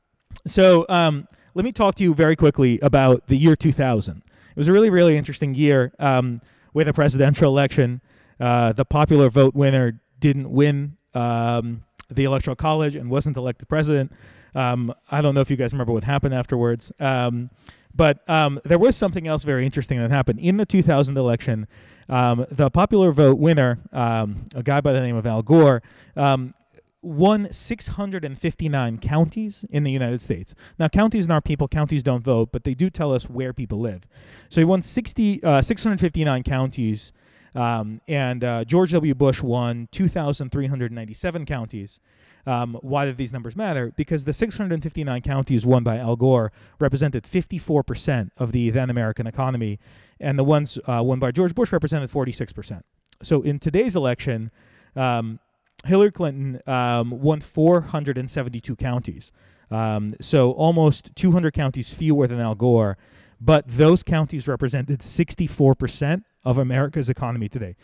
Speaker 13: So um, let me talk to you very quickly about the year two thousand. It was a really, really interesting year um, with a presidential election. Uh, the popular vote winner didn't win um, the Electoral College and wasn't elected president. Um, I don't know if you guys remember what happened afterwards. Um, but um, there was something else very interesting that happened. In the two thousand election, um, the popular vote winner, um, a guy by the name of Al Gore, um, won six hundred fifty-nine counties in the United States. Now, counties aren't people. Counties don't vote, but they do tell us where people live. So he won sixty, uh, six hundred fifty-nine counties Um, and uh, George W. Bush won two thousand three hundred ninety-seven counties. Um, why did these numbers matter? Because the six hundred fifty-nine counties won by Al Gore represented fifty-four percent of the then American economy, and the ones uh, won by George Bush represented forty-six percent. So in today's election, um, Hillary Clinton um, won four hundred seventy-two counties. Um, so almost two hundred counties fewer than Al Gore, but those counties represented sixty-four percent of America's economy today.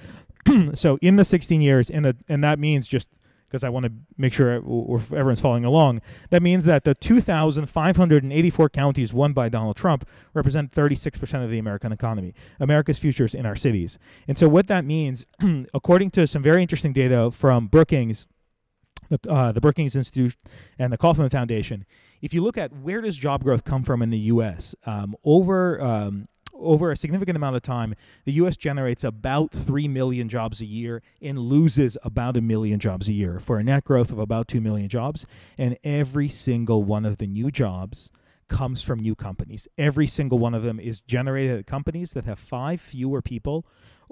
Speaker 13: So in the sixteen years, and, the, and that means, just because I want to make sure everyone's following along, that means that the two thousand five hundred eighty-four counties won by Donald Trump represent thirty-six percent of the American economy, America's futures in our cities. And so what that means, according to some very interesting data from Brookings, the, uh, the Brookings Institute and the Kauffman Foundation, if you look at where does job growth come from in the U S, um, over um, over a significant amount of time, the U S generates about three million jobs a year and loses about a million jobs a year, for a net growth of about two million jobs. And every single one of the new jobs comes from new companies. Every single one of them is generated at companies that have five fewer people,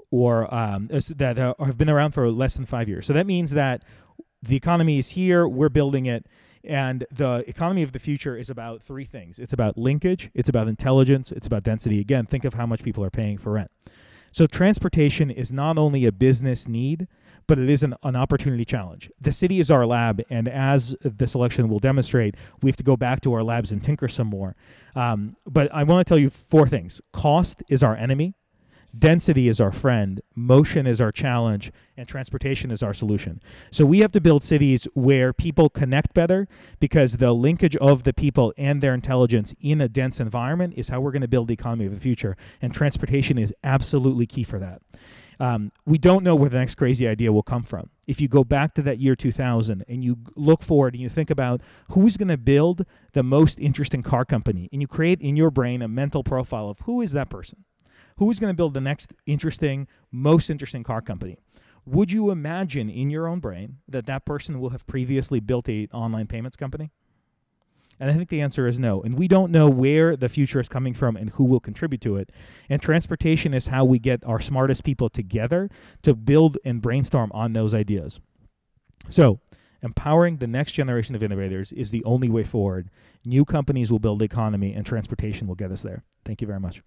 Speaker 13: or um, that uh, have been around for less than five years. So that means that the economy is here, we're building it. And the economy of the future is about three things. It's about linkage, it's about intelligence, it's about density. Again, think of how much people are paying for rent. So transportation is not only a business need, but it is an, an opportunity challenge. The city is our lab, and as this election will demonstrate, we have to go back to our labs and tinker some more. Um, but I want to tell you four things. Cost is our enemy. Density is our friend, motion is our challenge, and transportation is our solution. So we have to build cities where people connect better, because the linkage of the people and their intelligence in a dense environment is how we're going to build the economy of the future, and transportation is absolutely key for that. Um, we don't know where the next crazy idea will come from. If you go back to that year two thousand and you look forward and you think about who's going to build the most interesting car company, and you create in your brain a mental profile of who is that person? Who's going to build the next interesting, most interesting car company? Would you imagine in your own brain that that person will have previously built an online payments company? And I think the answer is no. And we don't know where the future is coming from and who will contribute to it. And transportation is how we get our smartest people together to build and brainstorm on those ideas. So empowering the next generation of innovators is the only way forward. New companies will build the economy, and transportation will get us there. Thank you very much.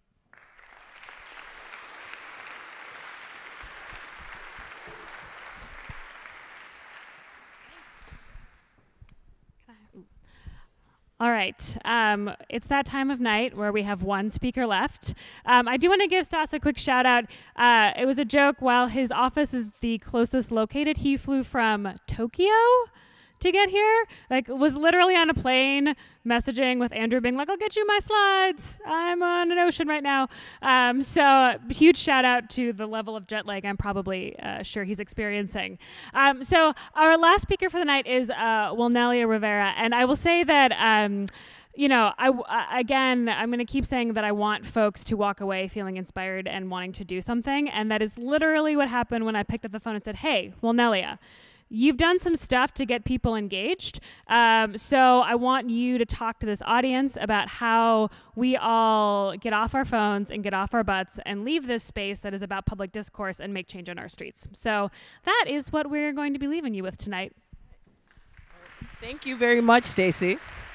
Speaker 1: All right, um, it's that time of night where we have one speaker left. Um, I do want to give Stas a quick shout out. Uh, it was a joke. While his office is the closest located, he flew from Tokyo to get here. Like, was literally on a plane messaging with Andrew being like, I'll get you my slides. I'm on an ocean right now. Um, so huge shout out to the level of jet lag I'm probably uh, sure he's experiencing. Um, so our last speaker for the night is uh, Wilnelia Rivera. And I will say that, um, you know, I, uh, again, I'm going to keep saying that I want folks to walk away feeling inspired and wanting to do something. And that is literally what happened when I picked up the phone and said, hey, Wilnelia, you've done some stuff to get people engaged. Um, so I want you to talk to this audience about how we all get off our phones and get off our butts and leave this space that is about public discourse and make change in our streets. So that is what we're going to be leaving you with tonight.
Speaker 14: Thank you very much, Stacey.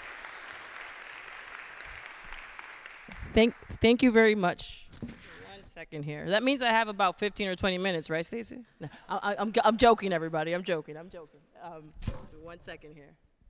Speaker 14: Thank, thank you very much. Second here. That means I have about fifteen or twenty minutes, right, Stacey? No, I, I'm, I'm joking, everybody. I'm joking. I'm joking. Um, one second here.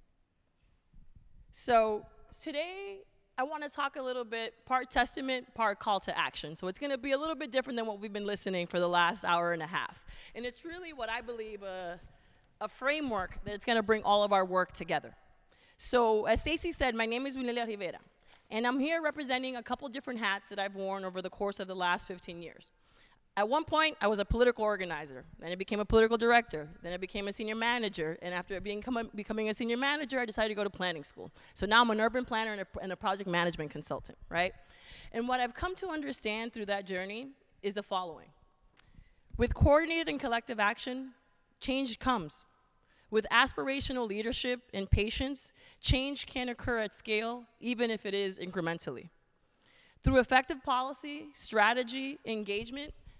Speaker 14: So today, I want to talk a little bit, part testament, part call to action. So it's going to be a little bit different than what we've been listening for the last hour and a half. And it's really what I believe a, a framework that it's going to bring all of our work together. So as Stacey said, my name is Wilnelia Rivera. And I'm here representing a couple different hats that I've worn over the course of the last fifteen years. At one point, I was a political organizer. Then I became a political director. Then I became a senior manager. And after being, becoming a senior manager, I decided to go to planning school. So now I'm an urban planner and a, and a project management consultant, right? And what I've come to understand through that journey is the following. With coordinated and collective action, change comes. With aspirational leadership and patience, change can occur at scale, even if it is incrementally. Through effective policy, strategy, engagement,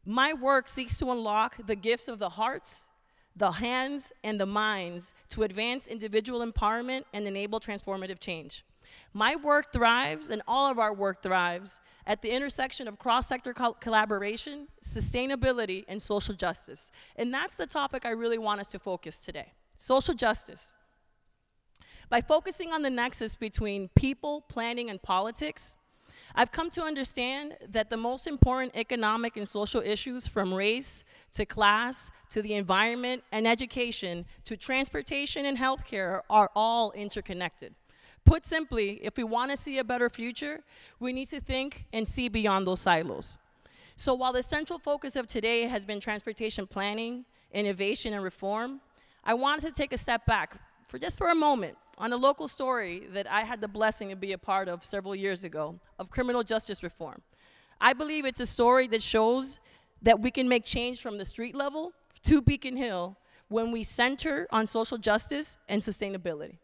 Speaker 14: My work seeks to unlock the gifts of the hearts, the hands, and the minds to advance individual empowerment and enable transformative change. My work thrives, and all of our work thrives, at the intersection of cross-sector col collaboration, sustainability, and social justice. And that's the topic I really want us to focus today, social justice. By focusing on the nexus between people, planning, and politics, I've come to understand that the most important economic and social issues, from race to class to the environment and education to transportation and healthcare, are all interconnected. Put simply, if we want to see a better future, we need to think and see beyond those silos. So while the central focus of today has been transportation planning, innovation, and reform, I wanted to take a step back for just for a moment on a local story that I had the blessing to be a part of several years ago, of criminal justice reform. I believe it's a story that shows that we can make change from the street level to Beacon Hill when we center on social justice and sustainability.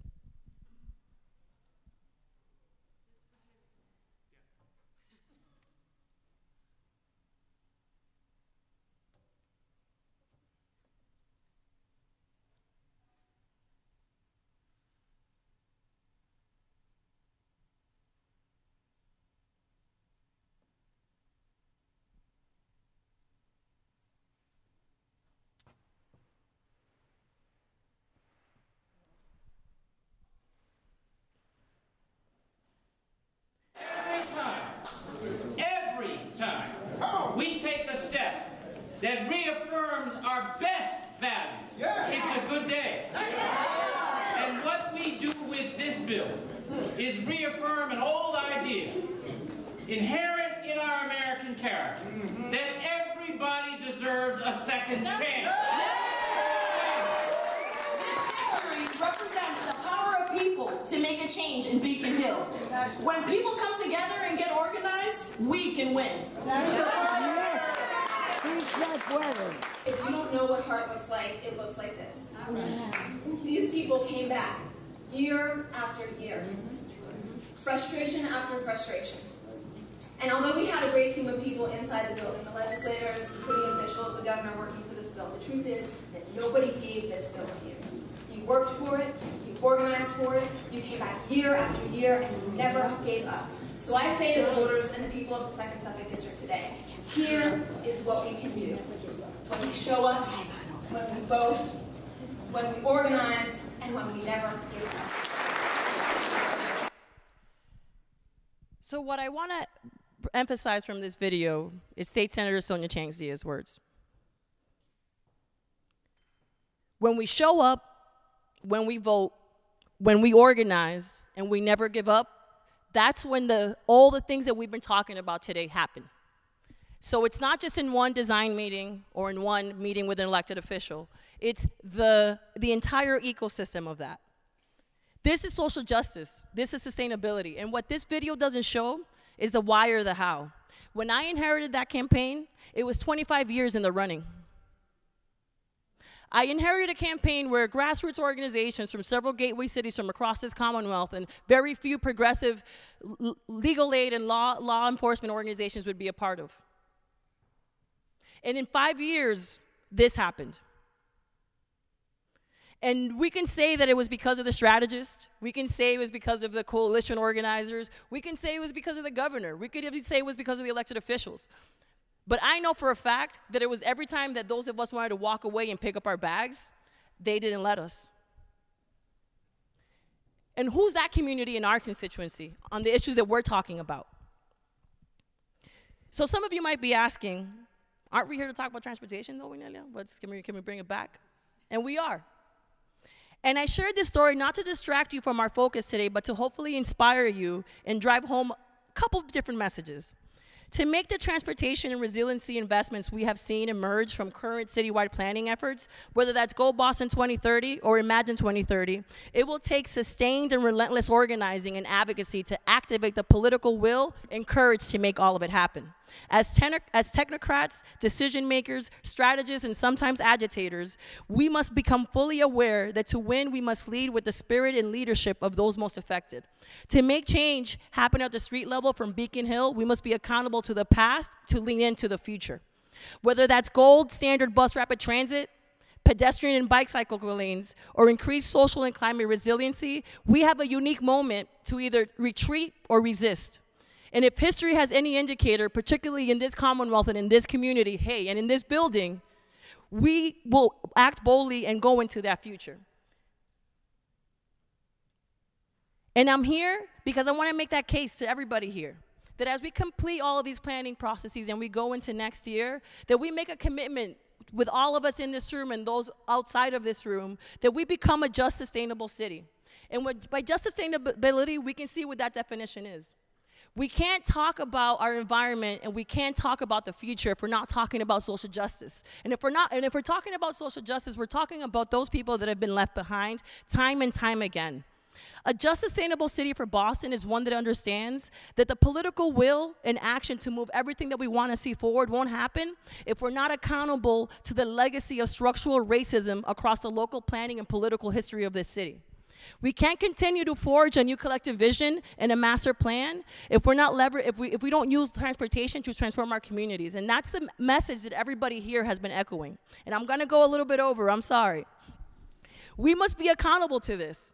Speaker 15: That reaffirms our best values. Yeah. It's a good day. Yeah. And what we do with this bill is reaffirm an old idea, inherent in our American character, mm-hmm. that everybody deserves a second chance. Yeah.
Speaker 14: This victory represents the power of people to make a change in Beacon Hill. When people come together and get organized, we can win.
Speaker 16: Yes.
Speaker 17: If you don't know what heart looks like, it looks like this. These people came back year after year, frustration after frustration. And although we had a great team of people inside the building, the legislators, the city officials, the governor working for this bill, the truth is that nobody gave this bill to you. You worked for it, you organized for it, you came back year after year, and you never gave up. So I say to the voters and the people of the second Suffolk District today, here is what we can do. When we show up, when we vote, when we organize, and when we never give up.
Speaker 14: So what I want to emphasize from this video is State Senator Sonia Changzia's words. When we show up, when we vote, when we organize, and we never give up, that's when the, all the things that we've been talking about today happen. So it's not just in one design meeting or in one meeting with an elected official. It's the, the entire ecosystem of that. This is social justice. This is sustainability. And what this video doesn't show is the why or the how. When I inherited that campaign, it was twenty-five years in the running. I inherited a campaign where grassroots organizations from several gateway cities from across this Commonwealth and very few progressive legal aid and law, law enforcement organizations would be a part of. And in five years, this happened. And we can say that it was because of the strategists. We can say it was because of the coalition organizers. We can say it was because of the governor. We could even say it was because of the elected officials. But I know for a fact that it was every time that those of us wanted to walk away and pick up our bags, they didn't let us. And who's that community in our constituency on the issues that we're talking about? So some of you might be asking, aren't we here to talk about transportation though, Winelia? What's, can we, can we bring it back? And we are. And I shared this story not to distract you from our focus today, but to hopefully inspire you and drive home a couple of different messages. To make the transportation and resiliency investments we have seen emerge from current citywide planning efforts, whether that's Go Boston twenty thirty or Imagine twenty thirty, it will take sustained and relentless organizing and advocacy to activate the political will and courage to make all of it happen. As, as technocrats, decision makers, strategists, and sometimes agitators, we must become fully aware that to win, we must lead with the spirit and leadership of those most affected. To make change happen at the street level from Beacon Hill, we must be accountable to the past to lean into the future. Whether that's gold standard bus rapid transit, pedestrian and bike cycle lanes, or increased social and climate resiliency, we have a unique moment to either retreat or resist. And if history has any indicator, particularly in this Commonwealth and in this community, hey, and in this building, we will act boldly and go into that future. And I'm here because I want to make that case to everybody here, that as we complete all of these planning processes and we go into next year, that we make a commitment with all of us in this room and those outside of this room, that we become a just, sustainable city. And what, by just sustainability, we can see what that definition is. We can't talk about our environment and we can't talk about the future if we're not talking about social justice. And if we're not, and if we're talking about social justice, we're talking about those people that have been left behind time and time again. A just, sustainable city for Boston is one that understands that the political will and action to move everything that we want to see forward won't happen if we're not accountable to the legacy of structural racism across the local planning and political history of this city. We can't continue to forge a new collective vision and a master plan if we're not lever if we if we don't use transportation to transform our communities. And that's the message that everybody here has been echoing. And I'm going to go a little bit over. I'm sorry. We must be accountable to this.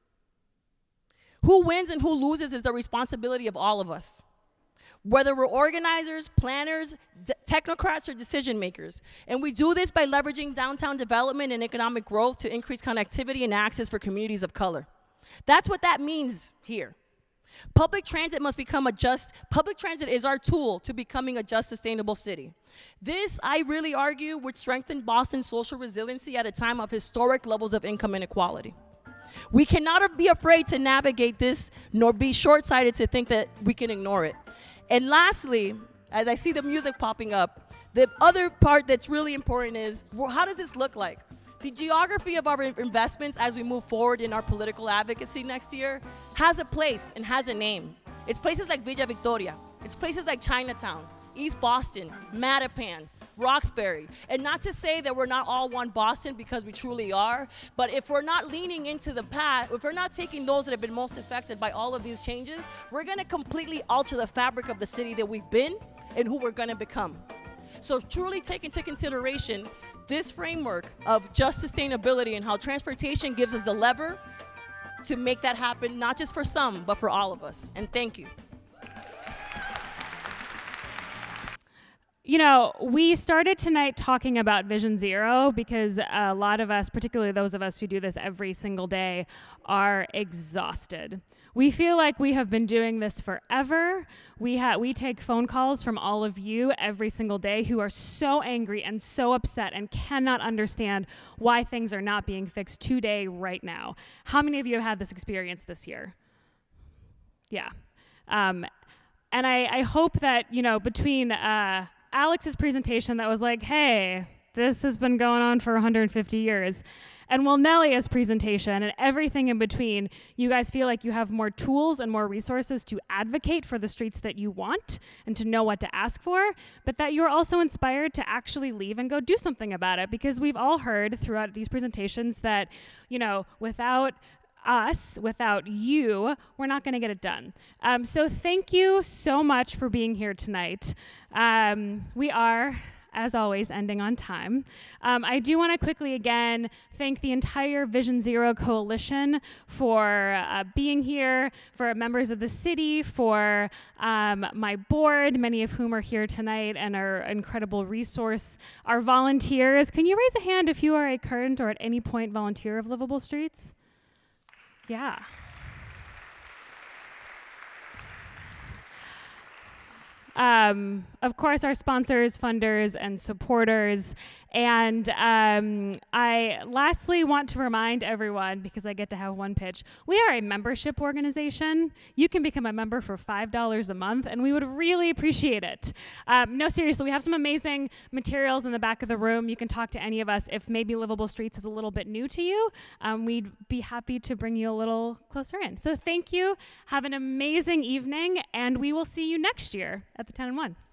Speaker 14: Who wins and who loses is the responsibility of all of us. Whether we're organizers, planners, technocrats, or decision makers. And we do this by leveraging downtown development and economic growth to increase connectivity and access for communities of color. That's what that means here. Public transit must become a just, public transit is our tool to becoming a just, sustainable city. This, I really argue, would strengthen Boston's social resiliency at a time of historic levels of income inequality. We cannot be afraid to navigate this, nor be short-sighted to think that we can ignore it. And lastly, as I see the music popping up, the other part that's really important is, well, how does this look like? The geography of our investments as we move forward in our political advocacy next year has a place and has a name. It's places like Villa Victoria. It's places like Chinatown, East Boston, Mattapan, Roxbury. And not to say that we're not all one Boston, because we truly are, but if we're not leaning into the path, if we're not taking those that have been most affected by all of these changes, we're gonna completely alter the fabric of the city that we've been and who we're gonna become. So truly take into consideration this framework of just sustainability and how transportation gives us the lever to make that happen, not just for some, but for all of us. And thank you.
Speaker 1: You know, we started tonight talking about Vision Zero because a lot of us, particularly those of us who do this every single day, are exhausted. We feel like we have been doing this forever. We, ha we take phone calls from all of you every single day who are so angry and so upset and cannot understand why things are not being fixed today, right now. How many of you have had this experience this year? Yeah. Um, and I, I hope that, you know, between uh, Alex's presentation that was like, hey, this has been going on for one hundred fifty years, and Wilnelia's presentation and everything in between, you guys feel like you have more tools and more resources to advocate for the streets that you want and to know what to ask for, but that you're also inspired to actually leave and go do something about it, because we've all heard throughout these presentations that, you know, without us, without you, we're not going to get it done. Um, so thank you so much for being here tonight. Um, we are, as always, ending on time. Um, I do want to quickly again thank the entire Vision Zero Coalition for uh, being here, for members of the city, for um, my board, many of whom are here tonight and are incredible resource, our volunteers. Can you raise a hand if you are a current or at any point volunteer of Livable Streets? Yeah. Um, of course, our sponsors, funders, and supporters. And um, I lastly want to remind everyone, because I get to have one pitch, we are a membership organization. You can become a member for five dollars a month, and we would really appreciate it. Um, no, seriously, we have some amazing materials in the back of the room. You can talk to any of us if maybe Livable Streets is a little bit new to you. Um, we'd be happy to bring you a little closer in. So thank you. Have an amazing evening, and we will see you next year at the ten and one.